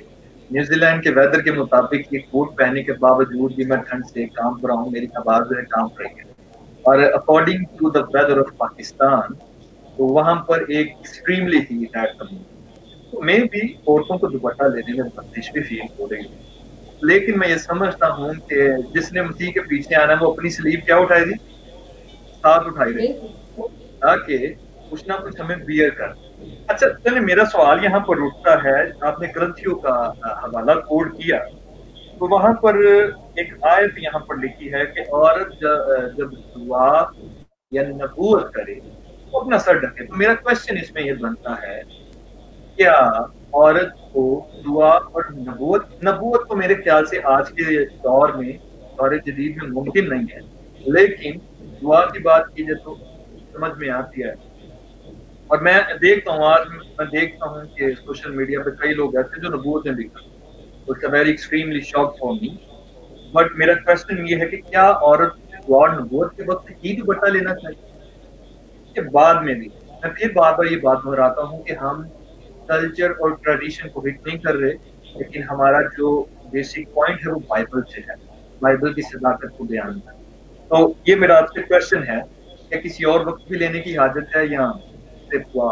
نیوزی لینڈ کے ویدر کے مطابق یہ کوٹ پہننے کے باوجود بھی میں ٹھنڈ سے کام پر رہا ہوں، میری آواز جو ہے کام پر رہی ہے. اور according to the weather of Pakistan تو وہاں پر ایک ایکسٹریملی ہیٹ ہے کمی، تو میں بھی عورتوں کو دوپٹہ لینے میں بندش بھی فیل ہو رہی ہے. لیکن میں یہ سمجھتا ہوں کہ جس نے مسیح کے پیچھے آنا ہے وہ اپنی سلیب کیا اٹھائے دی، ساتھ اٹھائی رہی تاکہ کچھ نہ کچھ ہمیں بیئر کر. اچھا چلے میرا سوال یہاں پر اٹھتا ہے، آپ نے کرنتھیوں کا حوالہ کوڈ کیا تو وہاں پر ایک آیت یہاں پر لکھی ہے کہ عورت جب دعا یا نبوت کرے تو اپنا سر ڈھکے. تو میرا کوشچن اس میں یہ بنتا ہے کیا عورت کو دعا اور نبوت نبوت تو میرے خیال سے آج کے دور میں دور جدید میں ممکن نہیں ہے، لیکن دعا کی بات کی جائے تو سمجھ میں آتی ہے. اور میں دیکھتا ہوں آج میں دیکھتا ہوں کہ سوشل میڈیا پہ کئی لوگ ایسے جو نبوتیں بھی کرتے ہیں، اس کا very extremely shock for me. But میرا کوشچن یہ ہے کہ کیا عورت دعا اور نبوت کے وقت ہی دوپٹہ لینا چاہیے کہ بعد میں بھی؟ میں پھر بار بار یہ بات دہراتا ہوں کہ ہم کلچر اور ٹریڈیشن کو ہٹ نہیں کر رہے، لیکن ہمارا جو بیسک پوائنٹ ہے وہ بائبل سے ہے، بائبل کی صداقت کو بیان ہے. تو یہ میرا آپ سے کوشچن ہے کہ کسی اور وقت بھی لینے کی حاجت ہے یا صرف دعا؟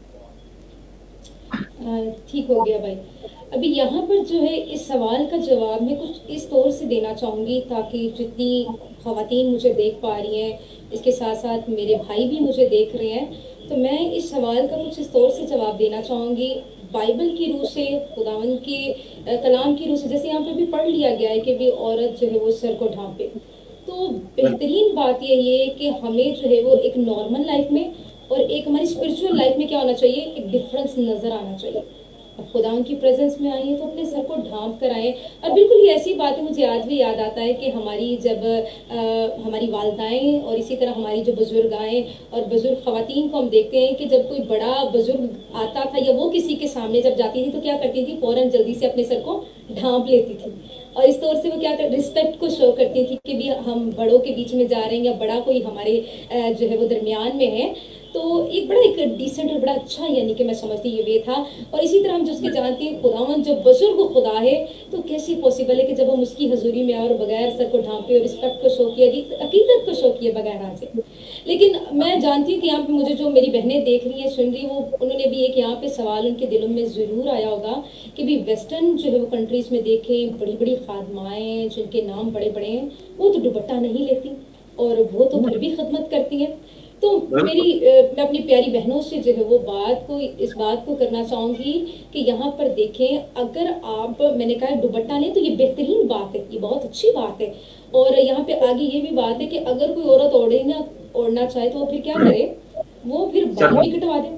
ٹھیک ہو گیا بھائی. ابھی یہاں پر جو ہے اس سوال کا جواب میں کچھ اس طور سے دینا چاہوں گی تاکہ جتنی خواتین مجھے دیکھ پا رہی ہیں، اس کے ساتھ ساتھ میرے بھائی بھی مجھے دیکھ رہے ہیں، تو میں اس سوال کا کچھ اس طور سے جواب دینا چاہوں گی بائبل کی روح سے، خداوند کے کلام کی روح سے. جیسے یہاں پہ بھی پڑھ لیا گیا ہے کہ بھی عورت جو ہے وہ سر کو ڈھانپے، تو بہترین بات یہ ہے کہ ہمیں جو ہے وہ ایک نارمل لائف میں اور ایک ہماری اسپرچول لائف میں کیا ہونا چاہیے، ایک ڈفرینس نظر آنا چاہیے. اب خدا ان کی پریزنس میں آئیں تو اپنے سر کو ڈھانپ کر آئیں. اور بالکل یہ ایسی بات ہے، مجھے آج بھی یاد آتا ہے کہ ہماری جب ہماری والدائیں اور اسی طرح ہماری جو بزرگ آئیں اور بزرگ خواتین کو ہم دیکھتے ہیں کہ جب کوئی بڑا بزرگ آتا تھا یا وہ کسی کے سامنے جب جاتی تھی تو کیا کرتی تھی، فوراً جلدی سے اپنے سر کو ڈھانپ لیتی تھی اور اس طور سے وہ کیا کر رسپیکٹ کو شو کرتی تھی کہ بھی ہم بڑوں کے بیچ میں جا رہے ہیں یا بڑا کوئی ہمارے جو ہے وہ درمیان میں ہے. تو ایک بڑا ایک ڈیسنٹ اور بڑا اچھا یعنی کہ میں سمجھتی یہ وے تھا. اور اسی طرح ہم جس کے جانتے ہیں خداوند جو بزرگ خدا ہے، تو کیسی پاسبل ہے کہ جب ہم اس کی حضوری میں آئے اور بغیر سر کو ڈھانپے اور رسپیکٹ کو شو کیا، عقیدت کو شو کیے بغیر آج. لیکن میں جانتی ہوں کہ یہاں پہ مجھے جو میری بہنیں دیکھ رہی ہیں، سن رہی ہیں، وہ انہوں نے بھی ایک یہاں پہ سوال ان کے دلوں میں ضرور آیا ہوگا کہ بھی ویسٹرن جو ہے وہ کنٹریز میں دیکھیں بڑی بڑی خادمائیں جن کے نام بڑے بڑے ہیں، وہ تو دوپٹہ نہیں لیتی اور وہ تو پھر بھی خدمت کرتی ہیں. تو میری میں اپنی پیاری بہنوں سے جو ہے وہ بات کو اس بات کو کرنا چاہوں گی کہ یہاں پر دیکھیں، اگر آپ میں نے کہا دوپٹہ لیں تو یہ بہترین بات ہے، یہ بہت اچھی بات ہے. اور یہاں پہ آگے یہ بھی بات ہے کہ اگر کوئی عورت اوڑھے نہ اوڑھنا چاہے تو وہ پھر کیا کرے، وہ پھر بال بھی کٹوا دے.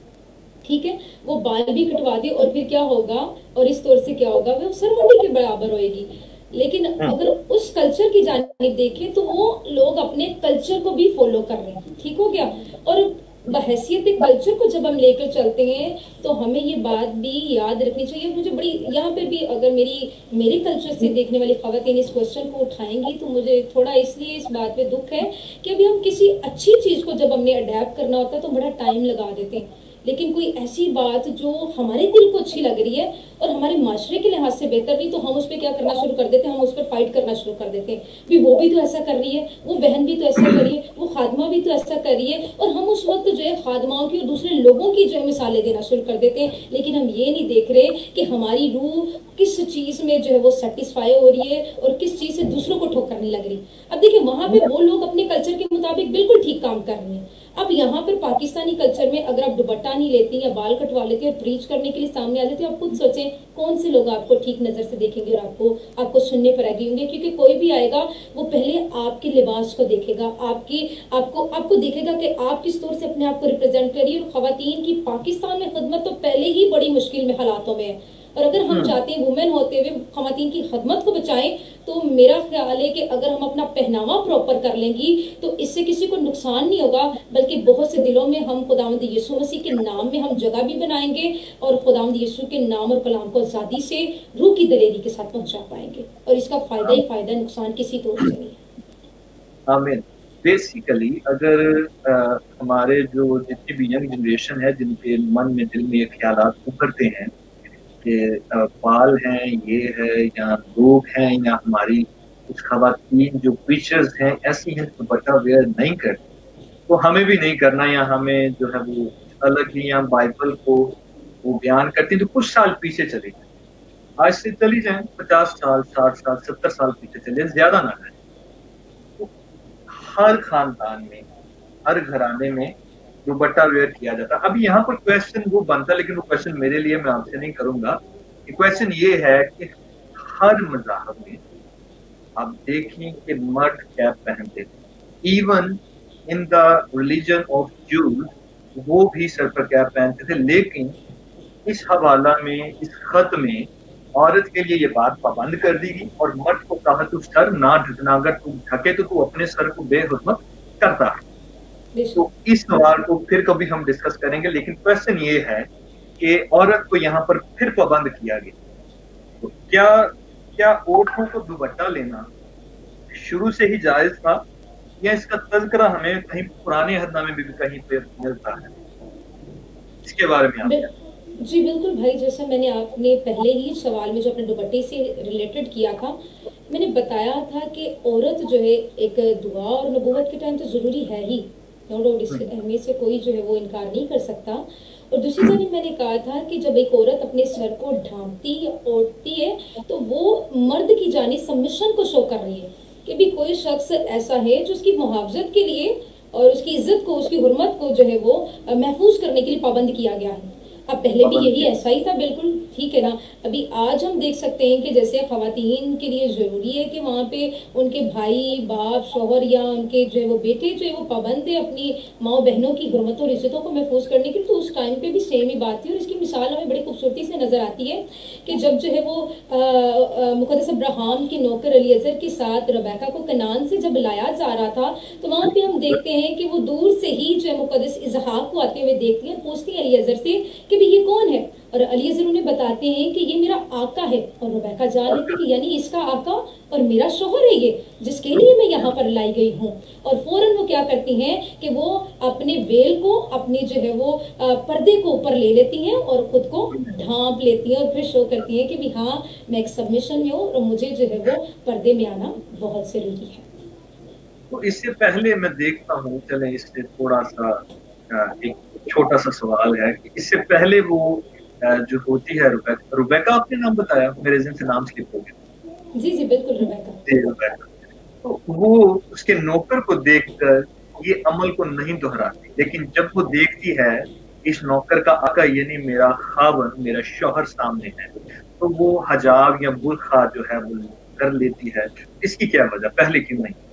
ٹھیک ہے، وہ بال بھی کٹوا دے اور پھر کیا ہوگا، اور اس طور سے کیا ہوگا، وہ سرمنڈی کے برابر ہوئے گی. لیکن اگر اس کلچر کی جانب دیکھیں تو وہ لوگ اپنے کلچر کو بھی فالو کر رہے ہیں. ٹھیک ہو گیا. اور بحیثیت کلچر کو جب ہم لے کر چلتے ہیں تو ہمیں یہ بات بھی یاد رکھنی چاہیے. مجھے بڑی یہاں پہ بھی اگر میری میرے کلچر سے دیکھنے والی خواتین اس کوشچن کو اٹھائیں گی تو مجھے تھوڑا اس لیے اس بات پہ دکھ ہے کہ ابھی ہم کسی اچھی چیز کو جب ہم نے اڈیپٹ کرنا ہوتا ہے تو بڑا ٹائم لگا دیتے ہیں. لیکن کوئی ایسی بات جو ہمارے دل کو اچھی لگ رہی ہے اور ہمارے معاشرے کے لحاظ سے بہتر نہیں، تو ہم اس پہ کیا کرنا شروع کر دیتے ہیں، ہم اس پر فائٹ کرنا شروع کر دیتے ہیں. بھی وہ بھی تو ایسا کر رہی ہے، وہ بہن بھی تو ایسا کر رہی ہے، وہ خادمہ بھی تو ایسا کر رہی ہے، اور ہم اس وقت جو ہے خادماؤں کی اور دوسرے لوگوں کی جو ہے مثالیں دینا شروع کر دیتے ہیں. لیکن ہم یہ نہیں دیکھ رہے کہ ہماری روح کس چیز میں جو ہے وہ سیٹسفائی ہو رہی ہے اور کس چیز سے دوسروں کو ٹھوکر نہیں لگ رہی. اب دیکھیں وہاں پہ وہ لوگ اپنے کلچر کے مطابق بالکل ٹھیک کام کر رہے ہیں. اب یہاں پر پاکستانی کلچر میں اگر آپ دوپٹہ نہیں لیتی یا بال کٹوا لیتی اور پریچ کرنے کے لیے سامنے آ جاتے، آپ خود سوچیں کون سے لوگ آپ کو ٹھیک نظر سے دیکھیں گے اور آپ کو آپ کو سننے پر آگے ہوں گے. کیونکہ کوئی بھی آئے گا وہ پہلے آپ کے لباس کو دیکھے گا، آپ کی آپ کو آپ کو دیکھے گا کہ آپ کس طور سے اپنے آپ کو ریپرزینٹ کریے. اور خواتین کی پاکستان میں خدمت تو پہلے ہی بڑی مشکل میں حالاتوں میں ہے، اور اگر ہم چاہتے ہیں وومن ہوتے ہوئے خواتین کی خدمت کو بچائیں تو میرا خیال ہے کہ اگر ہم اپنا پہناوا پراپر کر لیں گی تو اس سے کسی کو نقصان نہیں ہوگا، بلکہ بہت سے دلوں میں ہم خداوند یسوع مسیح کے نام میں ہم جگہ بھی بنائیں گے اور خداوند یسوع کے نام اور کلام کو آزادی سے روح کی دلیری کے ساتھ پہنچا پائیں گے. اور اس کا فائدہ ہی فائدہ، نقصان کسی طور سے نہیں ہے. آمین. بیسیکلی اگر ہمارے جو جتنی بھی ینگ جنریشن ہے جن کے من میں دل میں یہ خیالات ابھرتے ہیں کہ बाल हैं, ये है, या लोग हैं, या हमारी कुछ खवातीन जो टीचर्स हैं ऐसी हैं दुपट्टा वेयर नहीं करती, तो हमें भी नहीं करना, या हमें जो है वो अलग ही या बाइबल को वो बयान करती हैं। तो कुछ साल पीछे चले जाएं, आज से चली जाएं पचास साल, साठ साल, सत्तर साल पीछे चले, ज्यादा ना जाए। तो हर खानदान में, हर घराने में दुपट्टा वेयर किया जाता है। अभी यहाँ पर क्वेश्चन वो बनता है, लेकिन वो क्वेश्चन मेरे लिए मैं आपसे नहीं करूंगा। क्वेश्चन ये है कि हर मज़हब में आप देखें कि मर्द कैप पहनते थे, even in the religion of Jews वो भी सर पर कैप पहनते थे, लेकिन इस हवाला में, इस खत में औरत के लिए ये बात पाबंद कर दी गई और मर्द को कहा तू सर ना ढकना, अगर तू ढके तो तू अपने सर को बेहुरमत करता है। तो इस सवाल को फिर कभी हम डिस्कस करेंगे, लेकिन क्वेश्चन ये है कि औरत को यहाँ पर फिर पाबंद किया गया, तो क्या क्या औरतों को दुपट्टा लेना शुरू से ही जायज था, या इसका तज़किरा हमें कहीं पुराने अहदनामे में भी कहीं पे मिलता है? इसके बारे में आप जी बिल्कुल भाई, जैसे मैंने आपने पहले ही सवाल में जो अपने दुपट्टे से रिलेटेड किया था, मैंने बताया था कि औरत जो है एक दुआ और नबूवत के टाइम तो ज़रूरी है ही, नो डाउट, इसकी अहमियत से कोई जो है वो इनकार नहीं कर सकता। और दूसरी जानिब मैंने कहा था कि जब एक औरत अपने सर को ढांपती या ओढ़ती है तो वो मर्द की जानी सबमिशन को शो कर रही है कि भी कोई शख्स ऐसा है जो उसकी मुहावजत के लिए और उसकी इज्जत को, उसकी हुर्मत को जो है वो महफूज करने के लिए पाबंद किया गया है। अब पहले भी यही ऐसा ही था, बिल्कुल ठीक है ना। अभी आज हम देख सकते हैं कि जैसे खवातीन के लिए ज़रूरी है कि वहाँ पे उनके भाई, बाप, शोहर या उनके जो है वो बेटे जो है वो पाबंद है अपनी माँ बहनों की हुर्मत और इज्जतों को महफूज करने के लिए, तो उस टाइम पे भी सेम ही बात थी। और इसकी मिसाल हमें बड़ी खूबसूरती से नज़र आती है कि जब जो है वो मुक़द्दस अब्राहम के नौकर अलीअज़र के साथ रबैका को कनान से जब लाया जा रहा था, तो वहाँ पे हम देखते हैं कि वो दूर से ही जो है मुक़द्दस इसहाक को आते हुए देखती हैं, पूछती हैं अलीअज़र से कि भी ये कौन है, और अलीअज़र उन्हें बताते हैं कि ये मेरा आका है, और रबैका जान लेती कि यानी इसका आका और मेरा शोहर है ये, जिसके लिए मैं यहाँ पर लाई गई हूँ। और फौरन वो क्या करती हैं कि वो अपने वेल को, अपने जो है वो पर्दे को ऊपर ले लेती हैं और खुद को ढांप लेती हैं और फिर शो करती हैं कि भी हाँ मैं एक सबमिशन में हूँ और मुझे जो है वो पर्दे में आना बहुत ज़रूरी है। तो इससे पहले मैं देखता हूँ, चले इससे थोड़ा सा एक छोटा सा सवाल है कि इससे पहले वो जो होती है रुबैका, रुबैका आपने नाम बताया, मेरे जिन से नाम स्लिप हो गया। जी जी बिल्कुल रुबैका। जी रुबैका। तो वो उसके नौकर को देखकर ये अमल को नहीं दोहराती, लेकिन जब वो देखती है इस नौकर का आका यानी मेरा खावन, मेरा शौहर सामने है, तो वो हजाब या बुर्खा जो है वो कर लेती है। इसकी क्या वजह, पहले क्यों नहीं?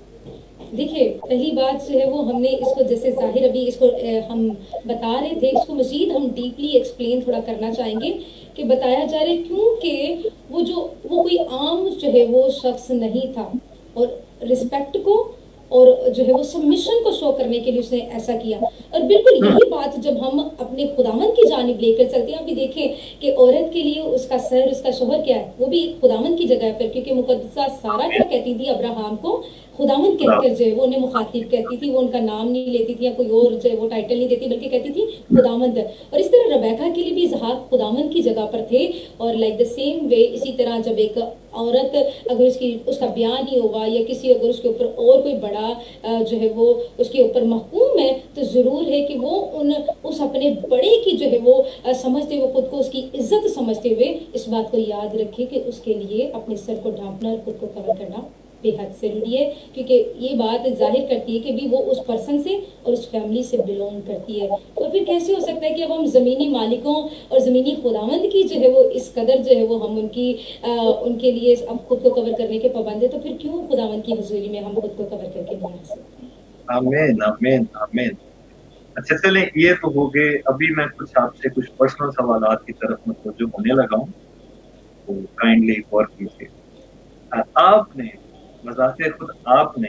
देखिए पहली बात जो है वो हमने इसको जैसे जाहिर अभी इसको हम बता रहे थे, इसको मजीद हम डीपली एक्सप्लेन थोड़ा करना चाहेंगे कि बताया जा रहा है क्योंकि वो जो वो कोई आम जो है वो शख्स नहीं था और रिस्पेक्ट को और जो है वो सबमिशन को शो करने के लिए उसने ऐसा किया। और बिल्कुल यही बात जब हम अपने खुदावंद की जानिब लेकर चलते हैं, अभी देखें कि औरत के लिए उसका सर, उसका शोहर क्या है, वो भी एक खुदावंद की जगह पर, क्योंकि मुकद्दसा सारा क्या कहती थी अब्राहम को खुदावंद कहकर जो है वो उन्हें मुखातिब कहती थी, वो उनका नाम नहीं लेती थी या कोई और जो है वो टाइटल नहीं देती, बल्कि कहती थी खुदावंद। और इस तरह रबैका के लिए भी इसहाक खुदावंद की जगह पर थे। और लाइक द सेम वे इसी तरह जब एक औरत अगर उसकी उसका बयान ही होगा या किसी अगर उसके ऊपर और कोई बड़ा जो है वो उसके ऊपर महकूम है, तो ज़रूर है कि वो उन उस अपने बड़े की जो है वो समझते हुए, खुद को उसकी इज्जत समझते हुए इस बात को याद रखे कि उसके लिए अपने सर को ढांपना और खुद को कवर करना बेहद ज़रूरी है, क्योंकि ये बात जाहिर करती है कि भी वो उस पर्सन से और उस फैमिली से बिलोंग करती है। तो फिर कैसे हो सकता है कि अब हम ज़मीनी मालिकों और ज़मीनी खुदावंद की जो है वो इस कदर जो है वो हम उनकी आ, उनके लिए अब खुद को कवर करने के पाबंद है, तो फिर क्यों खुदावंद की हुजूरी में हम खुद को कवर करके नहीं आ सकते? आमीन आमीन आमीन। अच्छा चलें, ये तो हो गए। अभी मैं कुछ आपसे कुछ पर्सनल सवालात की तरफ मतवज्जो होने लगा हूँ, तो काइंडली गौर कीजिए। आपने मज़ाक़े खुद आपने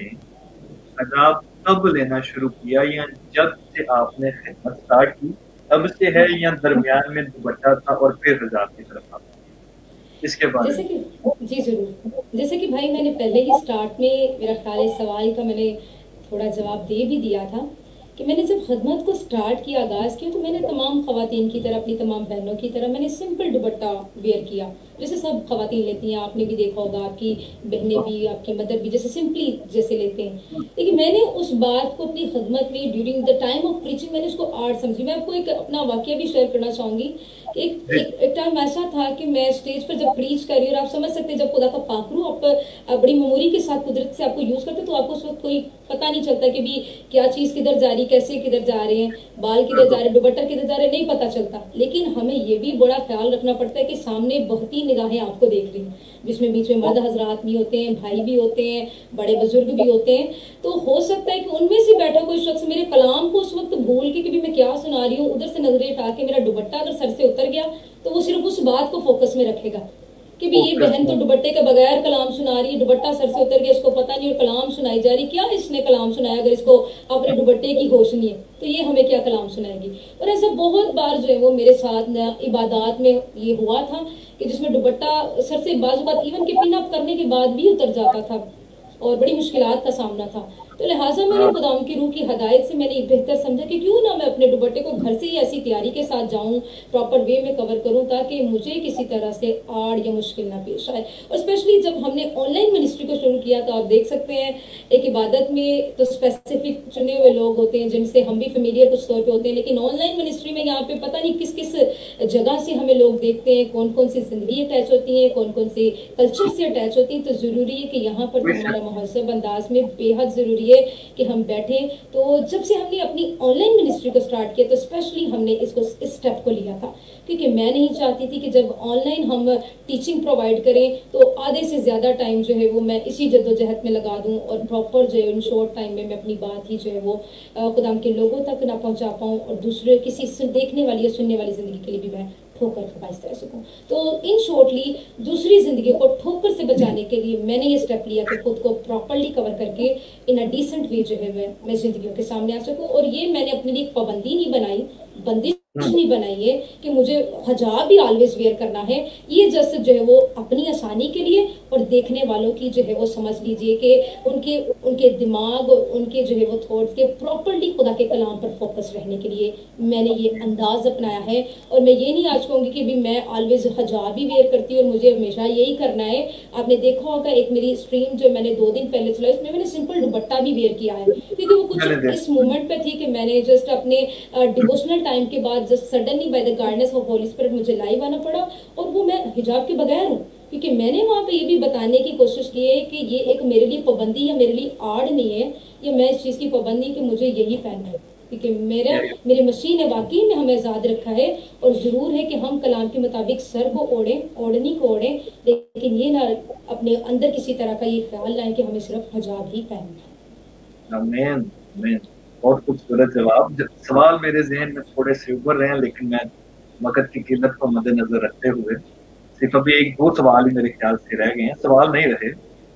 हिजाब कब लेना शुरू किया, या जब से आपने खिदमत स्टार्ट की तब से है, या दरमियान में दुपट्टा था और फिर हिजाब की तरफ आप? इसके बारे जैसे कि जी जरूर, जैसे कि भाई मैंने पहले ही स्टार्ट में मेरा ख्याल है सवाल का मैंने थोड़ा जवाब दे भी दिया था کہ میں نے جب خدمت کو سٹارٹ کیا، آغاز کیا، تو میں نے تمام خواتین کی طرح، اپنی تمام بہنوں کی طرح میں نے سمپل دوپٹہ ویئر کیا، جیسے سب خواتین لیتی ہیں. آپ نے بھی دیکھا ہوگا، آپ کی بہنیں بھی، آپ کی مدر بھی، جیسے سمپلی جیسے لیتے ہیں. لیکن میں نے اس بات کو اپنی خدمت میں during the time of preaching میں نے اس کو آرٹ سمجھی. میں آپ کو ایک اپنا واقعہ بھی شیئر کرنا چاہوں گی کہ ایک ایک ایک ٹائم ایسا تھا کہ میں اسٹیج پر جب پریچ کر رہی ہوں، اور آپ سمجھ سکتے ہیں جب خدا کا پاکرو آپ بڑی میموری کے ساتھ قدرت سے آپ کو یوز کرتے تو آپ کو اس وقت کوئی پتہ نہیں چلتا کہ بھی کیا چیز کدھر جا رہی، کیسے کدھر جا رہے ہیں، بال کدھر جا رہے ہیں، دوپٹہ کدھر جا رہے ہیں، نہیں پتہ چلتا. لیکن ہمیں یہ بھی بڑا خیال رکھنا پڑتا ہے کہ سامنے بہت ہی نگاہیں آپ کو دیکھ رہی ہیں، جس میں بیچ میں مرد حضرات بھی ہوتے ہیں، بھائی بھی ہوتے ہیں، بڑے بزرگ بھی ہوتے ہیں. تو ہو سکتا ہے کہ ان میں سے بیٹھا کوئی شخص میرے کلام کو اس وقت بھول کے کہ بھی میں کیا سنا رہی ہوں، ادھر سے نظریں اٹھا کے میرا دوپٹہ اگر سر سے اتر گیا تو وہ صرف اس بات کو فوکس میں رکھے گا کہ بھی یہ بہن تو دوپٹے کے بغیر کلام سنا رہی ہے، دوپٹہ سر سے اتر گیا، اس کو پتہ نہیں اور کلام سنائی جا رہی، کیا اس نے کلام سنایا اگر اس کو اپنے دوپٹے کی ہوش نہیں ہے تو یہ ہمیں کیا کلام سنائے گی. اور ایسا بہت بار جو ہے وہ میرے ساتھ عبادات میں یہ ہوا تھا کہ جس میں دوپٹہ سر سے بعض اوقات ایون کہ پن اپ کرنے کے بعد بھی اتر جاتا تھا اور بڑی مشکلات کا سامنا تھا. تو لہٰذا میں نے خدا کی روح کی ہدایت سے میں نے بہتر سمجھا کہ کیوں نہ میں اپنے دوپٹے کو گھر سے ہی ایسی تیاری کے ساتھ جاؤں، پراپر وے میں کور کروں تاکہ مجھے کسی طرح سے آڑ یا مشکل نہ پیش آئے. اور اسپیشلی جب ہم نے آن لائن منسٹری کو شروع کیا تو آپ دیکھ سکتے ہیں ایک عبادت میں تو اسپیسیفک چنے ہوئے لوگ ہوتے ہیں جن سے ہم بھی فیملیئر کچھ طور پہ ہوتے ہیں، لیکن آن لائن منسٹری میں یہاں پہ پتہ نہیں کس کس جگہ سے ہمیں لوگ دیکھتے ہیں، کون کون سی زندگی اٹیچ ہوتی ہیں، کون کون سی کلچر سے اٹیچ ہوتی ہیں. تو ضروری ہے کہ یہاں پر ہمارا مہذب انداز میں بے حد ضروری ہے کہ ہم بیٹھیں. تو جب سے ہم نے اپنی آن لائن منسٹری کو سٹارٹ کیا تو اسپیشلی ہم نے اس کو اس اسٹیپ کو لیا تھا کیونکہ میں نہیں چاہتی تھی کہ جب آن لائن ہم ٹیچنگ پرووائڈ کریں تو آدھے سے زیادہ ٹائم جو ہے وہ میں اسی جد و جہد میں لگا دوں اور پراپر جو ہے ان شارٹ ٹائم میں میں اپنی بات ہی جو ہے وہ خدا کے لوگوں تک نہ پہنچا پاؤں اور دوسرے کسی دیکھنے والی یا سننے والی زندگی کے لیے بھی میں ٹھوکر کا باعث رہ سکوں. تو ان شارٹلی دوسری زندگی کو ٹھوکر سے بچانے کے لیے میں نے یہ اسٹیپ لیا کہ خود کو پراپرلی کور کر کے ان اے ڈیسنٹ وے جو ہے میں زندگیوں کے سامنے آ سکوں. اور یہ میں نے اپنے لیے پابندی نہیں بنائی، بندش نہیں بنائی ہے کہ مجھے حجاب بھی آلویز ویئر کرنا ہے. یہ جسٹ جو ہے وہ اپنی آسانی کے لیے اور دیکھنے والوں کی جو ہے وہ سمجھ لیجئے کہ ان کے ان کے دماغ ان کے جو ہے وہ تھاٹس کے پراپرلی خدا کے کلام پر فوکس رہنے کے لیے میں نے یہ انداز اپنایا ہے. اور میں یہ نہیں آج کہوں گی کہ بھی میں آلویز حجاب ہی ویئر کرتی ہوں اور مجھے ہمیشہ یہی کرنا ہے. آپ نے دیکھا ہوگا ایک میری اسٹریم جو میں نے دو دن پہلے چلائی اس میں میں نے سمپل دوپٹہ بھی ویئر کیا ہے کیونکہ وہ کچھ اس مومنٹ پہ تھی کہ میں نے جسٹ اپنے ڈیووشنل ٹائم کے بعد just suddenly by the guidance of Holy Spirit مجھے لائیو آنا پڑا اور وہ میں حجاب کے بغیر ہوں کیونکہ میں نے وہاں پہ یہ بھی بتانے کی کوشش کی ہے کہ یہ ایک میرے لیے پابندی یا میرے لیے آڑ نہیں ہے یا میں اس چیز کی پابندی کہ مجھے یہی پہننا ہے کیونکہ میرا میرے مسیح نے واقعی میں ہمیں آزاد رکھا ہے. اور ضرور ہے کہ ہم کلام کے مطابق سر کو اوڑھیں، اوڑھنی کو اوڑھیں، لیکن یہ نہ اپنے اندر کسی طرح کا یہ خیال لائیں کہ ہمیں صرف حجاب ہی پہننا ہے. آمین آمین. بہت خوبصورت جواب. سوال میرے ذہن میں تھوڑے سے ابھر رہے ہیں لیکن میں وقت کی قلت کو مد نظر رکھتے ہوئے صرف ابھی ایک دو سوال ہی میرے خیال سے رہ گئے ہیں. سوال نہیں رہے،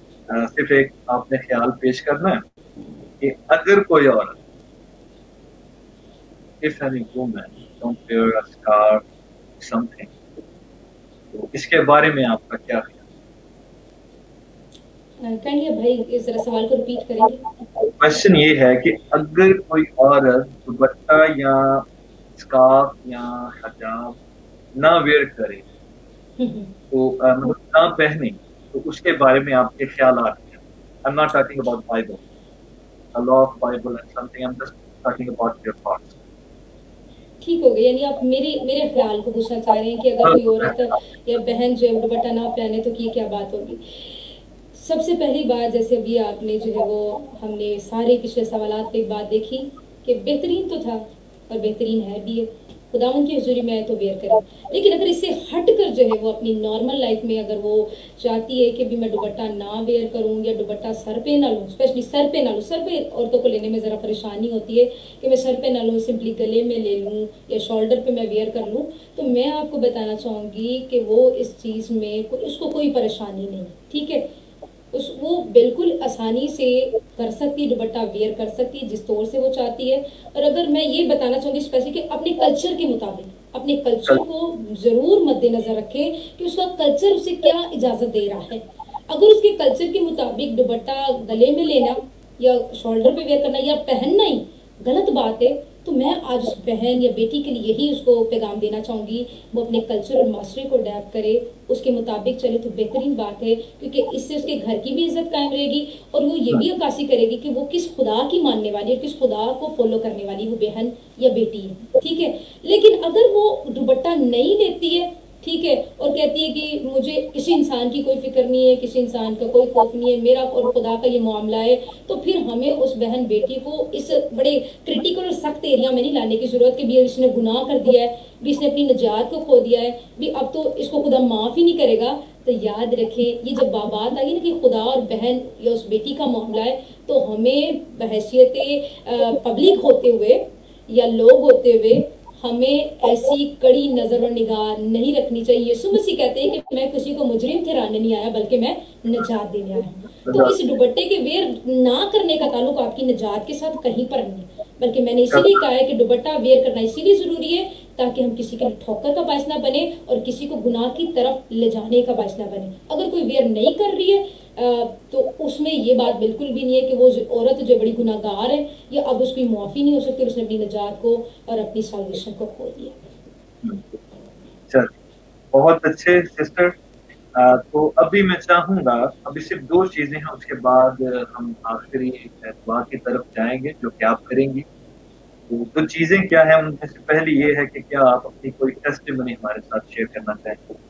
صرف ایک آپ نے خیال پیش کرنا ہے کہ اگر کوئی عورت if any woman don't wear a scarf something تو اس کے بارے میں آپ کا کیا خیال؟ کہنیے بھائی ذرا سوال کو ریپیٹ کریں گے. کوشچن یہ ہے کہ اگر کوئی عورت دوپٹہ یا اسکارف یا حجاب نہ ویئر کرے تو نہ پہنے تو اس کے بارے میں آپ کے خیالات ہیں؟ I'm not talking about Bible, a law of Bible and something. I'm just talking about your thoughts. ٹھیک ہو گیا، یعنی آپ میرے میرے خیال کو پوچھنا چاہ رہے ہیں کہ اگر کوئی عورت یا بہن جو ہے دوپٹہ نہ پہنے تو کی کیا بات ہوگی. سب سے پہلی بات جیسے ابھی آپ نے جو ہے وہ ہم نے سارے پچھلے سوالات پہ ایک بات دیکھی کہ بہترین تو تھا اور بہترین ہے بھی ہے خداوند کی حضوری میں آئے تو ویئر کریں. لیکن اگر اس سے ہٹ کر جو ہے وہ اپنی نارمل لائف میں اگر وہ چاہتی ہے کہ بھی میں دوپٹہ نہ ویئر کروں یا دوپٹہ سر پہ نہ لوں، اسپیشلی سر پہ نہ لوں، سر پہ عورتوں کو لینے میں ذرا پریشانی ہوتی ہے کہ میں سر پہ نہ لوں، سمپلی گلے میں لے لوں یا شولڈر پہ میں ویئر کر لوں، تو میں آپ کو بتانا چاہوں گی کہ وہ اس چیز میں اس کو کوئی پریشانی نہیں. ٹھیک ہے، اس وہ بالکل آسانی سے کر سکتی، دوپٹہ ویئر کر سکتی جس طور سے وہ چاہتی ہے. اور اگر میں یہ بتانا چاہوں گی اسپیشلی کہ اپنے کلچر کے مطابق اپنے کلچر کو ضرور مد نظر رکھیں کہ اس کا کلچر اسے کیا اجازت دے رہا ہے. اگر اس کے کلچر کے مطابق دوپٹہ گلے میں لینا یا شولڈر پہ ویئر کرنا یا پہننا ہی غلط بات ہے. تو میں آج اس بہن یا بیٹی کے لیے یہی اس کو پیغام دینا چاہوں گی, وہ اپنے کلچر اور معاشرے کو اڈیپٹ کرے, اس کے مطابق چلے تو بہترین بات ہے, کیونکہ اس سے اس کے گھر کی بھی عزت قائم رہے گی اور وہ یہ بھی عکاسی کرے گی کہ وہ کس خدا کی ماننے والی اور کس خدا کو فالو کرنے والی وہ بہن یا بیٹی ہے. ٹھیک ہے, لیکن اگر وہ دوپٹہ نہیں لیتی ہے, ٹھیک ہے, اور کہتی ہے کہ مجھے کسی انسان کی کوئی فکر نہیں ہے, کسی انسان کا کوئی خوف نہیں ہے, میرا اور خدا کا یہ معاملہ ہے, تو پھر ہمیں اس بہن بیٹی کو اس بڑے کرٹیکل اور سخت ایریا میں نہیں لانے کی ضرورت کہ بھی اس نے گناہ کر دیا ہے, بھی اس نے اپنی نجات کو کھو دیا ہے, بھی اب تو اس کو خدا معاف ہی نہیں کرے گا. تو یاد رکھیں, یہ جب بات آئی نا کہ خدا اور بہن یا اس بیٹی کا معاملہ ہے, تو ہمیں بحیثیت پبلک ہوتے ہوئے یا لوگ ہوتے ہوئے ہمیں ایسی کڑی نظر اور نگاہ نہیں رکھنی چاہیے. یسوع مسیح کہتے ہیں کہ میں کسی کو مجرم ٹھہرانے نہیں آیا بلکہ میں نجات دینے آیا ہوں. تو اس دوپٹے کے ویئر نہ کرنے کا تعلق آپ کی نجات کے ساتھ کہیں پر نہیں, بلکہ میں نے اسی لیے کہا ہے کہ دوپٹہ ویئر کرنا اسی لیے ضروری ہے تاکہ ہم کسی کے لیے ٹھوکر کا باعث نہ بنے اور کسی کو گناہ کی طرف لے جانے کا باعث نہ بنے. اگر کوئی ویئر نہیں کر رہی ہے تو اس میں یہ بات بالکل بھی نہیں ہے کہ وہ عورت جو بڑی گناہ گار ہے یا اب اس کی معافی نہیں ہو سکتی, اس نے اپنی نجات کو اور اپنی سالویشن کو کھو دیا. چل بہت اچھے سسٹر. تو ابھی میں چاہوں گا, ابھی صرف دو چیزیں ہیں, اس کے بعد ہم آخری دعا کی طرف جائیں گے جو کہ آپ کریں گی. تو دو چیزیں کیا ہیں, ان میں سے پہلی یہ ہے کہ کیا آپ اپنی کوئی ٹیسٹیمنی ہمارے ساتھ شیئر کرنا چاہیں گے؟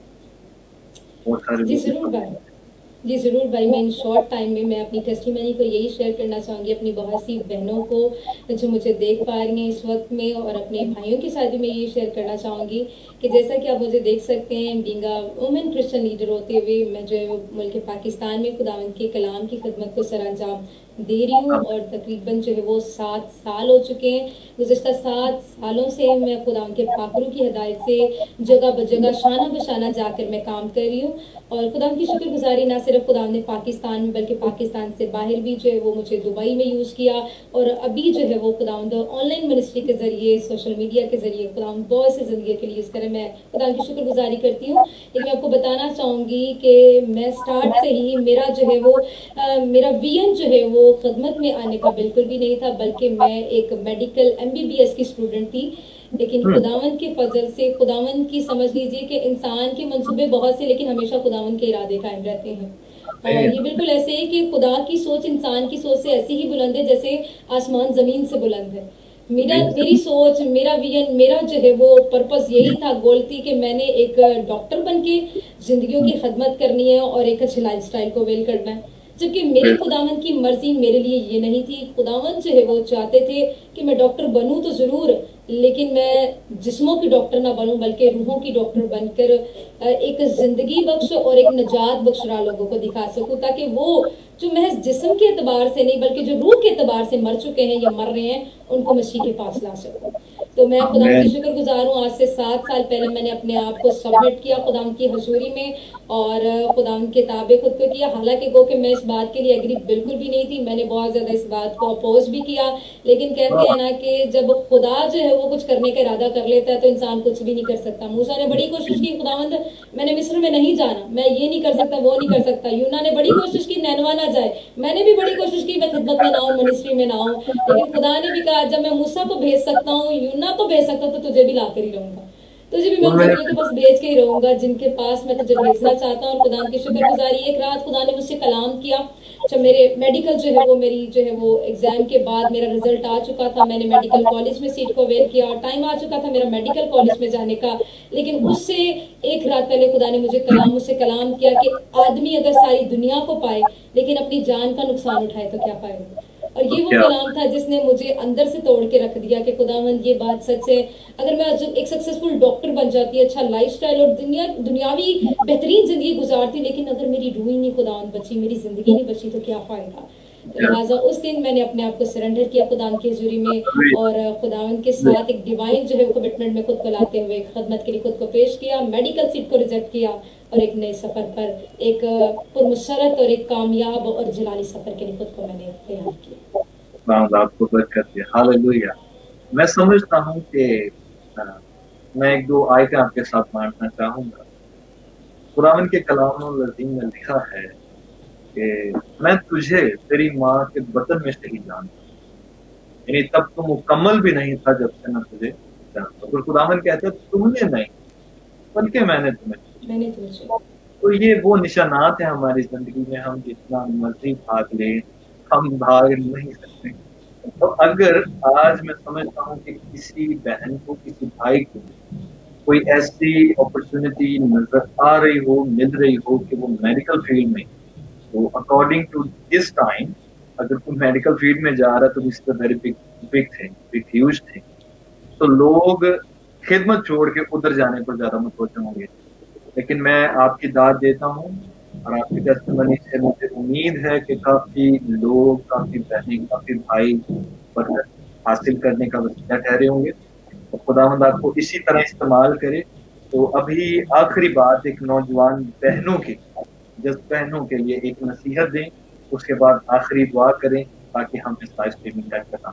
بہت سارے جی ضرور بھائی, جی ضرور بھائی. میں ان شارٹ ٹائم میں میں اپنی ٹیسٹیمنی کو یہی شیئر کرنا چاہوں گی اپنی بہت سی بہنوں کو جو مجھے دیکھ پا رہی ہیں اس وقت میں, اور اپنے بھائیوں کے ساتھ بھی میں یہ شیئر کرنا چاہوں گی کہ جیسا کہ آپ مجھے دیکھ سکتے ہیں being a woman Christian leader ہوتے ہوئے میں جو ہے ملک پاکستان میں خداوند کے کلام کی خدمت کو سر انجام دے رہی ہوں, اور تقریباً جو ہے وہ سات سال ہو چکے ہیں. گزشتہ سات سالوں سے میں خداوند کے پاکرو کی ہدایت سے جگہ بجگہ شانہ بشانہ جا کر میں کام کر رہی ہوں, اور خداوند کی شکر گزاری نہ صرف خداوند نے پاکستان میں بلکہ پاکستان سے باہر بھی جو ہے وہ مجھے دبئی میں یوز کیا, اور ابھی جو ہے وہ خداوند آن لائن منسٹری کے ذریعے سوشل میڈیا کے ذریعے خداوند بہت سے زندگی کے لیے اس طرح میں خداوند کی شکر گزاری کرتی ہوں. لیکن میں آپ کو بتانا چاہوں گی کہ میں سٹارٹ سے ہی میرا جو ہے وہ میرا ویژن جو ہے وہ خدمت میں آنے کا بالکل بھی نہیں تھا, بلکہ میں ایک medical M B B S کی اسٹوڈنٹ تھی. لیکن خداوند کے فضل سے, خداوند کی سمجھ لیجیے کہ انسان کے منصوبے بہت سے لیکن ہمیشہ خداوند کے ارادے قائم رہتے ہیں. اور یہ بالکل ایسے ہے کہ خدا کی سوچ انسان کی سوچ سے ایسی ہی بلند ہے جیسے آسمان زمین سے بلند ہے. میرا میری سوچ, میرا ویژن, میرا جو ہے وہ پرپس یہی تھا, گول تھی کہ میں نے ایک ڈاکٹر بن کے زندگیوں کی خدمت کرنی ہے اور ایک اچھے لائف سٹائل کو ویل کرنا ہے. جبکہ میرے خداوند کی مرضی میرے لیے یہ نہیں تھی. خداوند جو ہے وہ چاہتے تھے کہ میں ڈاکٹر بنوں تو ضرور, لیکن میں جسموں کی ڈاکٹر نہ بنوں بلکہ روحوں کی ڈاکٹر بن کر ایک زندگی بخش اور ایک نجات بخش راہ لوگوں کو دکھا سکوں, تاکہ وہ جو محض جسم کے اعتبار سے نہیں بلکہ جو روح کے اعتبار سے مر چکے ہیں یا مر رہے ہیں ان کو مسیح کے پاس لا سکوں. تو میں خدا کی شکر گزار ہوں, آج سے سات سال پہلے میں نے اپنے آپ کو سبمٹ کیا خدا کی حضوری میں اور خدا کے تابع خود کو کیا. حالانکہ گو کہ میں اس بات کے لیے ایگری بالکل بھی نہیں تھی, میں نے بہت زیادہ اس بات کو اپوز بھی کیا, لیکن کہتے ہیں نا کہ جب خدا جو ہے وہ کچھ کرنے کا ارادہ کر لیتا ہے تو انسان کچھ بھی نہیں کر سکتا. موسیٰ نے بڑی کوشش کی, خداوند میں نے مصر میں نہیں جانا, میں یہ نہیں کر سکتا, وہ نہیں کر سکتا. یونا نے بڑی کوشش کی نینوا نہ جائے, میں نے بھی بڑی کوشش کی میں خدمت میں نہ ہوں, منسٹری میں نہ ہوں, لیکن خدا نے بھی کہا جب میں موسیٰ کو بھیج سکتا ہوں, یونا کو بھیج سکتا ہوں, تو تجھے بھی لا کر ہی رہوں گا, تجھے بھی میں ان کے پاس بھیج کے ہی رہوں گا جن کے پاس میں تجھے بھیجنا چاہتا ہوں. اور خدا کی شکر گزاری, ایک رات خدا نے مجھ سے کلام کیا جب میرے میڈیکل جو ہے وہ میری جو ہے وہ ایگزام کے بعد میرا رزلٹ آ چکا تھا, میں نے میڈیکل کالج میں سیٹ کو ویل کیا اور ٹائم آ چکا تھا میرا میڈیکل کالج میں جانے کا. لیکن اس سے ایک رات پہلے خدا نے مجھے کلام مجھ سے کلام کیا کہ آدمی اگر ساری دنیا کو پائے لیکن اپنی جان کا نقصان اٹھائے تو کیا پائے گا. اور یہ وہ کلام تھا جس نے مجھے اندر سے توڑ کے رکھ دیا کہ خداوند یہ بات سچ ہے, اگر میں ایک سکسیسفل ڈاکٹر بن جاتی, اچھا لائف سٹائل اور دنیا دنیاوی بہترین زندگی گزارتی, لیکن اگر میری روح ہی نہیں خداوند بچی, میری زندگی نہیں بچی, تو کیا فائدہ. لہٰذا اس دن میں نے اپنے آپ کو سرنڈر کیا خداوند کی حضوری میں اور خداوند کے ساتھ ایک ڈیوائن جو ہے وہ کمٹمنٹ میں خود کو لاتے ہوئے خدمت کے لیے خود کو پیش کیا, میڈیکل سیٹ کو ریجیکٹ کیا اور ایک نئے سفر پر, ایک پرمسرت اور ایک کامیاب اور جلالی سفر کے لیے خود کو میں نے تیار کیا. آپ کو برکت دے, ہاللویا. میں سمجھتا ہوں کہ میں ایک دو آیتیں آپ کے ساتھ بانٹنا چاہوں گا. قرآن کے کلام العظیم میں لکھا ہے کہ میں تجھے تیری ماں کے بطن میں سے ہی جانتا ہوں. यानी तब तो मुकम्मल भी नहीं था जब से मैं तुझे जानता हूँ। खुदावन कहते हैं तुमने नहीं बल्कि मैंने तुम्हें मैंने तुझे। तो ये वो निशानात है हमारी जिंदगी में, हम जितना मर्जी भाग ले हम भाग नहीं सकते। तो अगर आज मैं समझता हूँ कि किसी बहन को किसी भाई को कोई ऐसी अपॉर्चुनिटी नजर आ रही हो, मिल रही हो कि वो मेडिकल फील्ड में, तो अकॉर्डिंग टू दिस टाइम अगर कोई मेडिकल फील्ड में जा रहा है तो this is a very big big thing, big huge thing. तो लोग खिदमत छोड़ के उधर जाने पर ज्यादा मुतवज्जह होंगे। लेकिन मैं आपकी दाद देता हूँ और आपकी टेस्टिमनी से मुझे उम्मीद है कि काफी लोग, काफी बहनें, काफी भाई बरकत हासिल करने का वसीला ठहरे होंगे। तो खुदावंद आपको इसी तरह इस्तेमाल करे। तो अभी आखिरी बात एक नौजवान बहनों की, जस्ट बहनों के लिए एक नसीहत दें, उसके बाद आखिरी दुआ करें ताकि हम इस लाइव स्ट्रीमिंग का काम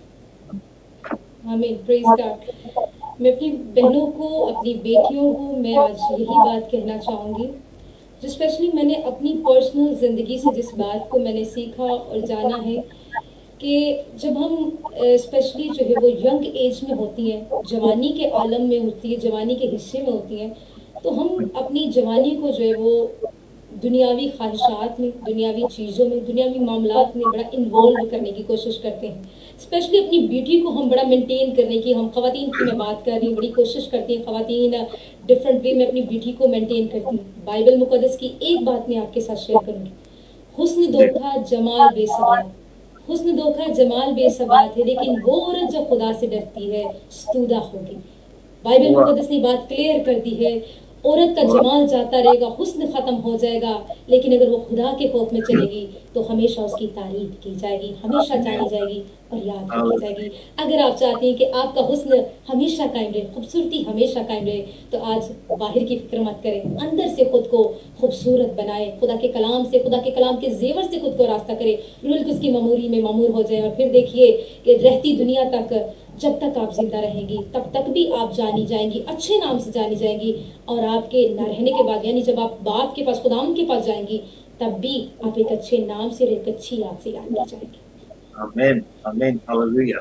करें। आमीन, प्रेज गॉड। मैं अपनी बहनों को, अपनी बेटियों को मैं आज यही बात कहना चाहूँगी, जो स्पेशली मैंने अपनी पर्सनल ज़िंदगी से जिस बात को मैंने सीखा और जाना है कि जब हम स्पेशली जो है वो यंग एज में होती हैं, जवानी के आलम में होती है, जवानी के हिस्से में होती हैं, तो हम अपनी जवानी को जो है वो दुनियावी ख्वाहिशात में, दुनियावी चीज़ों में, दुनियावी मामलात में बड़ा इन्वॉल्व करने की कोशिश करते हैं। स्पेशली अपनी ब्यूटी को हम बड़ा मेंटेन करने की, हम ख़वातीन की मैं बात कर रही हूँ, बड़ी कोशिश करती हैं ख़वातीन डिफरेंट वे में अपनी ब्यूटी को मेंटेन करती हैं। बाइबल मुक़द्दस की एक बात मैं आपके साथ शेयर करूँगी, हुस्न धोखा जमाल बेसबात, हुस्न धोखा जमाल बेसबात है, लेकिन वो औरत जो खुदा से डरती है स्तूदा होगी। बाइबल मुक़द्दस ने बात क्लियर कर दी है, औरत का जमाल जाता रहेगा, हुस्न खत्म हो जाएगा, लेकिन अगर वो खुदा के खौफ में चलेगी तो हमेशा उसकी तारीफ की जाएगी, हमेशा जानी जाएगी और याद रखी जाएगी। अगर आप चाहते हैं कि आपका हुस्न हमेशा कायम रहे, खूबसूरती हमेशा कायम रहे, तो आज बाहर की फिक्र मत करें, अंदर से खुद को खूबसूरत बनाए, खुदा के कलाम से, खुदा के कलाम के जेवर से खुद को रास्ता करे, रूल को उसकी ममूरी में ममूर हो जाए। और फिर देखिए कि रहती दुनिया तक, जब तक आप जिंदा रहेंगी तब तक भी आप जानी जाएंगी, अच्छे नाम से जानी जाएंगी। और आपके न रहने के बाद, यानी जब आप बाप के पास, खुदाम के पास जाएंगी, तब भी आप एक अच्छे नाम से, एक अच्छी याद से याद की जाएंगी। आमीन, आमीन, हालेलुया।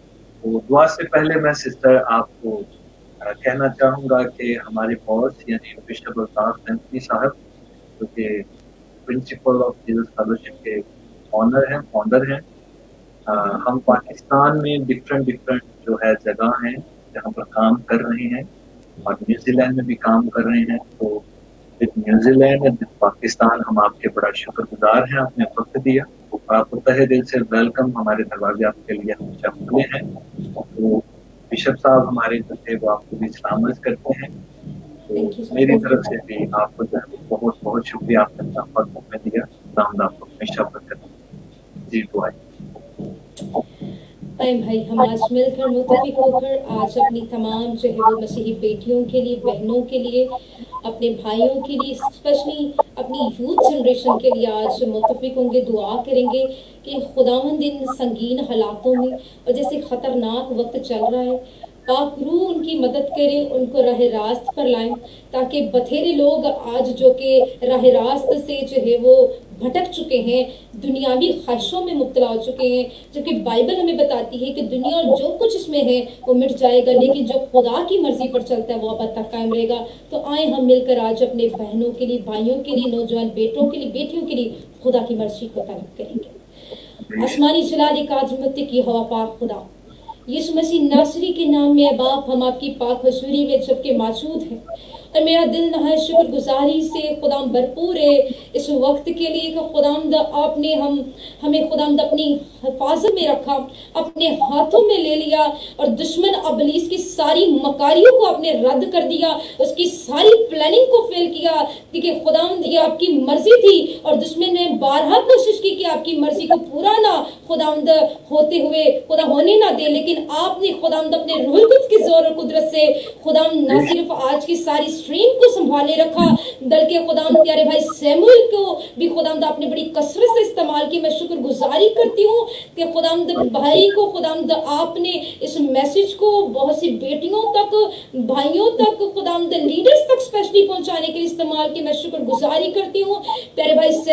तो दुआ से पहले मैं सिस्टर आपको कहना चाहूँगा कि हमारे बॉस यानी बिशप अल्ताफ एंथनी साहब, जो कि प्रिंसिपल ऑफ जीसस फेलोशिप के ऑनर हैं, फाउंडर हैं, Uh, हम पाकिस्तान में डिफरेंट डिफरेंट जो है जगह हैं जहाँ पर काम कर रहे हैं और न्यूजीलैंड में भी काम कर रहे हैं। तो विद न्यूजीलैंड एंड पाकिस्तान हम आपके बड़ा शुक्रगुजार हैं, आपने वक्त दिया। तो आप तहे दिल से वेलकम, हमारे दरवाजे आपके लिए हमेशा खुले हैं। तो बिशप साहब हमारे जो थे वो आपको भी सलामत करते हैं। तो मेरी तरफ से भी आपको जो है बहुत बहुत शुक्रिया, आपने अपना वक्त में दिया। खुदा आपको हमेशा बरकत जी दुआएं। भाई हम आज मिलकर मुत्तफिक होकर आज अपनी तमाम जो है वो मसीही बेटियों के लिए, बहनों के लिए, अपने भाइयों के लिए, स्पेशली अपनी यूथ जनरेशन के लिए आज मुत्तफिक होंगे, दुआ करेंगे कि खुदावंद इन संगीन हालातों में और जैसे ख़तरनाक वक्त चल रहा है, पाक रूह उनकी मदद करें, उनको राह रास्त पर लाएं, ताकि बथेरे लोग आज जो कि राह रास्त से जो है वो भटक चुके हैं, दुनियावी ख्वाहिशों में मुब्तला हो चुके हैं, जबकि बाइबल हमें बताती है कि दुनिया और जो कुछ इसमें है वो मिट जाएगा, लेकिन जो खुदा की मर्जी पर चलता है वो अब तक कायम रहेगा। तो आए हम मिलकर आज अपने बहनों के लिए, भाइयों के लिए, नौजवान बेटों के लिए, बेटियों के लिए खुदा की मर्जी को तलब करेंगे। आसमानी जलाल काजमत की हवा पाक खुदा, यीशु मसीह नासरी के नाम में बाप, हम आपकी पाक हजूरी में जबकि मौजूद हैं और मेरा दिल नहाय शुक्रगुजारी से खुदाम भरपूर है इस वक्त के लिए कि खुदाम आपने हम हमें खुदाम अपनी हिफाजत में रखा, अपने हाथों में ले लिया और दुश्मन अबलीस की सारी मकारियों को आपने रद्द कर दिया, उसकी सारी प्लानिंग को फेल किया, क्योंकि खुदाम ये आपकी मर्जी थी और दुश्मन ने बारहा कोशिश की कि आपकी मर्जी को पूरा ना खुदाम होते हुए खुदा होने ना दे, लेकिन आपने खुदाम अपने रूह कुद्स की जोर और कुदरत से खुदाम ना सिर्फ आज की सारी स्ट्रीम को संभाले रखा, बल्कि खुदाम प्यारे भाई सैमुअल को भी खुदाम आपने बड़ी कसरत से इस्तेमाल की। मैं शुक्रगुजारी करती हूँ कि खुदाम भाई को खुदाम आपने इस मैसेज को बहुत सी बेटियों तक, भाइयों तक, खुदाम लीडर्स तक स्पेशली पहुंचाने के लिए इस्तेमाल की। मैं शुक्रगुजारी करती हूँ प्यारे भाई सैमुअल के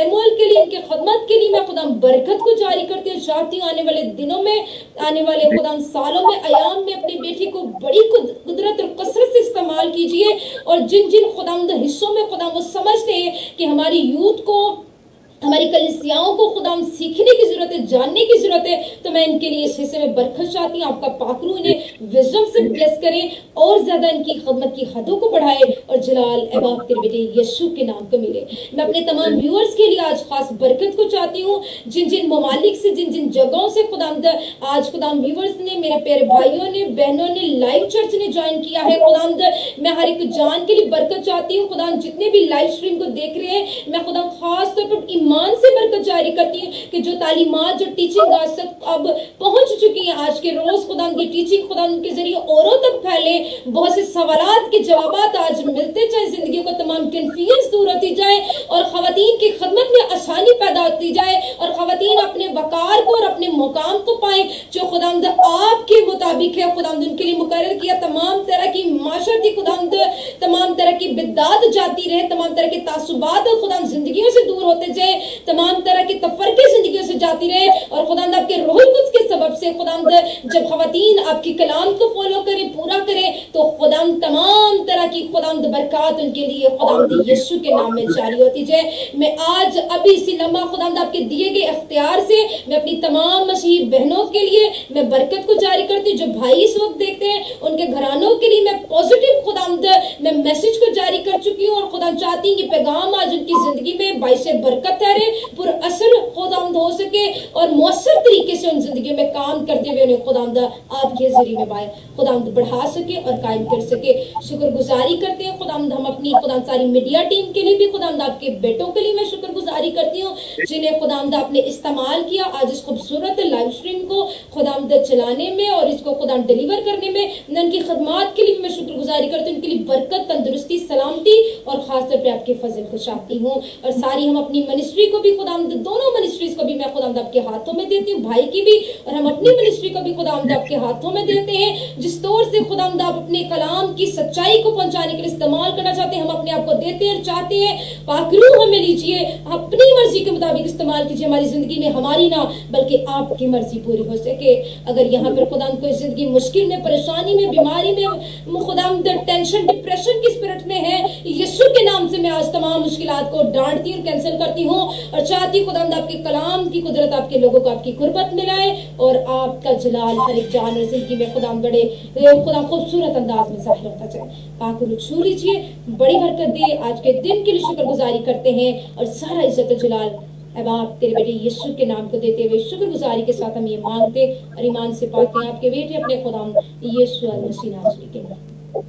کے لیے, ان کی خدمت کے لیے میں خدا برکت کو جاری کرتی ہوں. چاہتی ہوں آنے والے دنوں میں, آنے والے خدا سالوں میں, ایام میں اپنی بیٹی کو بڑی قدرت اور کثرت سے استعمال کیجئے, اور جن جن خدا حصوں میں خدا وہ سمجھتے ہیں کہ ہماری یوتھ کو, ہماری کلیسیاؤں کو خدا سیکھنے کی ضرورت ہے, جاننے کی ضرورت ہے, تو میں ان کے لیے اس حصے میں برکت چاہتی ہوں. آپ کا پاک روح انہیں وزڈم سے بلیس کرے, اور زیادہ ان کی خدمت کی حدوں کو بڑھائے, اور جلال عباد تیرے بیٹے یسوع کے نام کو ملے. میں اپنے تمام ویورز کے لیے آج خاص برکت کو چاہتی ہوں, جن جن ممالک سے, جن جن جگہوں سے خدا آج خدا ویورز نے, میرے پیارے بھائیوں نے, بہنوں نے, لائیو چرچ نے جوائن کیا ہے. خدا میں ہر ایک جان کے لیے برکت چاہتی ہوں. خدا جتنے بھی لائیو اسٹریم کو دیکھ رہے ہیں, میں خدا خاص طور پر ایمان سے برکت جاری کرتی ہوں کہ جو تعلیمات, جو ٹیچنگ آج تک اب پہنچ چکی ہیں, آج کے روز خدا کی ٹیچنگ خدا ان کے ذریعے اوروں تک پھیلے. بہت سے سوالات کے جوابات آج ملتے جائیں, زندگی کو تمام کنفیوژن دور ہوتی جائے, اور خواتین کی خدمت میں آسانی پیدا ہوتی جائے, اور خواتین اپنے وقار کو اور اپنے مقام کو پائیں جو خداوند آپ کے مطابق ہے. خداوند ان کے لیے مقرر کیا تمام طرح کی معاشرتی خداوند, تمام طرح کی بدعات جاتی رہے, تمام طرح کے تعصبات خداوند زندگیوں سے دور ہوتے جائے, تمام طرح کے تفرقے زندگیوں سے جاتی رہے, اور خداوند آپ کے روح القدس کے سبب سے خداوند جب خواتین آپ کی کلام کو فالو کریں, پورا کریں, تو خداوند تمام طرح کی خداوند برکات ان کے لیے خداوند یسوع کے نام میں جاری ہوتی جائے. میں آج ابھی اسی لمحہ خداوند آپ کے دیے گئے اختیار سے میں اپنی تمام مسیحی بہنوں کے لیے میں برکت کو جاری کرتی ہوں. جو بھائی اس وقت دیکھتے ہیں ان کے گھرانوں کے لیے میں پازیٹیو خداوند میں میسج کو جاری کر چکی ہوں, اور خدا چاہتی ہوں کہ پیغام آج ان کی زندگی میں باعث برکت ٹھہرے, پر اثر خداوند ہو سکے, اور مؤثر طریقے سے ان زندگی میں کام کرتے ہوئے انہیں خداوند آپ کے ذریعے میں خداوند بڑھا سکے اور قائم کر سکے. شکر گزاری کرتے ہیں خداوند ہم اپنی خداوند ساری میڈیا ٹیم کے لیے بھی, خداوند آپ کے بیٹوں کے لیے میں شکر گزاری کرتی ہوں جنہیں خداوند آپ نے استعمال کیا آج اس خوبصورت لائیو اسٹریم کو خداوند چلانے میں اور اس کو خداوند ڈیلیور کرنے میں. ان کی خدمات کے لیے میں شکر گزاری کرتی ہوں, ان کے لیے برکت, تندرستی, سلامتی اور خاص طور پہ آپ کے فضل کو چاہتی ہوں. اور ساری ہم اپنی منسٹری کو بھی خداوند, دونوں منسٹریز کو بھی میں خداوند آپ کے ہاتھوں میں دیتی ہوں, بھائی کی بھی اور ہم اپنی منسٹری کو بھی خداوند آپ کے ہاتھوں میں دیتے ہیں. جس طور سے خداوند آپ اپنے کلام کی سچائی کو پہنچانے کے لیے استعمال کرنا چاہتے ہیں, ہم اپنے آپ کو دیتے ہیں اور چاہتے ہیں پاک روح ہمیں لیجیے, اپنی مرضی کے مطابق استعمال کیجیے ہماری زندگی میں, ہماری نہ بلکہ آپ کی مرضی پوری ہو سکے. اگر یہاں پر خداوند کوئی زندگی مشکل میں, پریشانی میں, بیماری میں, خداوند ٹینشن, ڈپریشن کی اسپرٹ میں ہے, یسوع کے نام سے میں آج تمام مشکلات کو ڈانٹتی اور کینسل کرتی ہوں, اور چاہتی خداوند آپ کے کلام کی قدرت آپ کے لوگوں کو آپ کی قربت ملائے, اور آپ کا جلال ہر ایک جان اور زندگی میں خداوند بڑے خدا خوبصورت انداز میں ظاہر ہوتا جائے. پاک روح چھو لیجیے, بڑی برکت دے. آج کے دن کے لیے شکر گزاری کرتے ہیں, اور سارا عزت و جلال احباب تیرے بیٹے یسوع کے نام کو دیتے ہوئے شکر گزاری کے ساتھ ہم یہ مانگتے اور ایمان سے پاتے ہیں آپ کے بیٹے اپنے خداوند یسوع المسیح ناصری کے نام.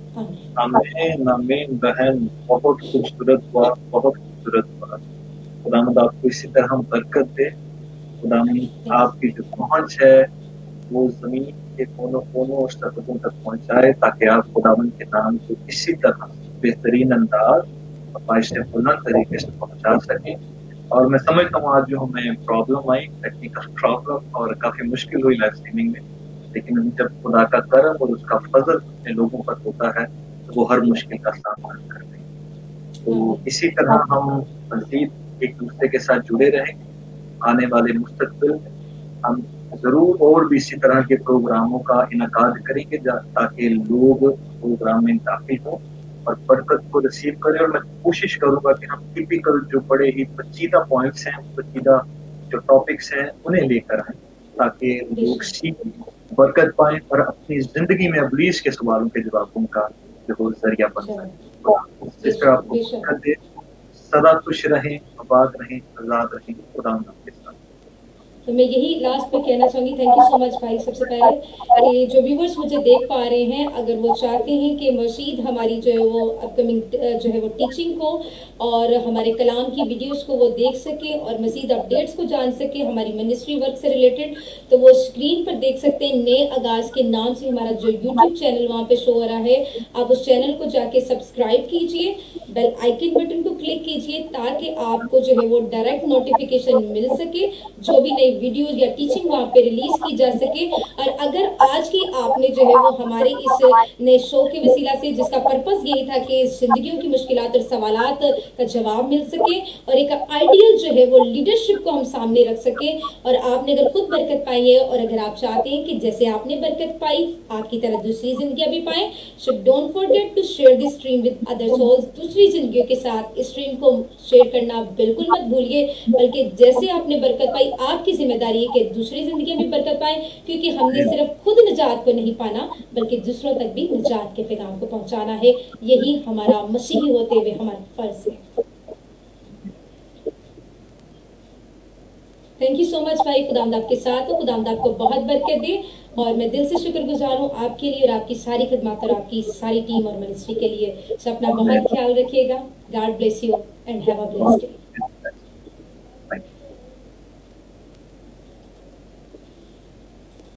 آمین آمین. بہن بہت خوبصورت بات, بہت خوبصورت بات. خداوند آپ کو اسی طرح برکت دے. خداوند آپ کی جو پہنچ ہے وہ زمین کے کونوں کونوں اور سرحدوں تک پہنچائے, تاکہ آپ خداوند کے نام کو اسی طرح بہترین انداز اور باعث بلند طریقے سے پہنچا سکیں. اور میں سمجھتا ہوں آج جو ہمیں پرابلم آئی, ٹیکنیکل پرابلم, اور کافی مشکل ہوئی لائف اسٹریمنگ میں, لیکن جب خدا کا کرم اور اس کا فضل اپنے لوگوں پر ہوتا ہے تو وہ ہر مشکل کا سامنا کرتے ہیں. تو اسی طرح ہم مزید ایک دوسرے کے ساتھ جڑے رہیں گے. آنے والے مستقبل میں ہم ضرور اور بھی اسی طرح کے پروگراموں کا انعقاد کریں گے تاکہ لوگ پروگرام میں داخل ہوں اور برکت کو ریسیو کریں. اور میں کوشش کروں گا کہ ہم ٹپیکل جو بڑے ہی پیچیدہ پوائنٹس ہیں, پیچیدہ جو ٹاپکس ہیں انہیں لے کر آئیں, تاکہ لوگ سیکھیں, برکت پائیں اور اپنی زندگی میں ابلیس کے سوالوں کے جوابوں کا جو ذریعہ بن سکے. جس طرح آپ کو برکت دے, سدا خوش رہیں, آباد رہیں, آزاد رہیں. خدا آپ کے ساتھ. تو میں یہی لاسٹ میں کہنا چاہوں گی, تھینک یو سو مچ بھائی. سب سے پہلے کہ جو ویورز مجھے دیکھ پا رہے ہیں, اگر وہ چاہتے ہیں کہ مزید ہماری جو ہے وہ اپ کمنگ جو ہے وہ ٹیچنگ کو اور ہمارے کلام کی ویڈیوز کو وہ دیکھ سکیں اور مزید اپڈیٹس کو جان سکیں ہماری منسٹری ورک سے ریلیٹڈ, تو وہ اسکرین پر دیکھ سکتے ہیں. نئے آغاز کے نام سے ہمارا جو یوٹیوب چینل وہاں پہ شو ہو رہا ہے, آپ اس چینل کو جا کے سبسکرائب کیجئے, بیل آئیکن بٹن کو کلک کیجئے, تاکہ آپ کو جو ہے وہ ڈائریکٹ نوٹیفیکیشن مل سکے جو بھی نئی नई वीडियोस या टीचिंग वहाँ पे रिलीज की जा सके। और अगर आज की आपने जो है वो हमारे इस नए शो के वसीला से, जिसका पर्पस यही था कि जिंदगियों की मुश्किलात और सवालात का जवाब मिल सके और एक आइडियल जो है वो लीडरशिप को हम सामने रख सके, और आपने अगर खुद बरकत पाई है और अगर आप चाहते हैं कि जैसे आपने बरकत पाई आपकी तरह दूसरी जिंदगियां भी पाएं, so don't forget to share this stream with other souls. दूसरी जिंदगियों के साथ इस स्ट्रीम को शेयर करना बिल्कुल मत भूलिए, बल्कि जैसे आपने बरकत पाई आपकी जिम्मेदारी है कि दूसरी जिंदगियां भी बरकत पाए, क्योंकि हमने सिर्फ खुद निजात को नहीं पाना बल्कि दूसरों तक भी निजात के पैगाम को पहुंचाना है। यही हमारा मसीही होते हुए हमारा फर्ज है। थैंक यू सो मच भाई, खुदावंद आपके साथ हो, खुदावंद आपको बहुत बरकत दे। और मैं दिल से शुक्रगुजार हूँ आपके लिए और आपकी सारी खिदमत और आपकी सारी टीम और मिनिस्ट्री के लिए। सो अपना बहुत ख्याल रखिएगा। God bless you and have a blessed day.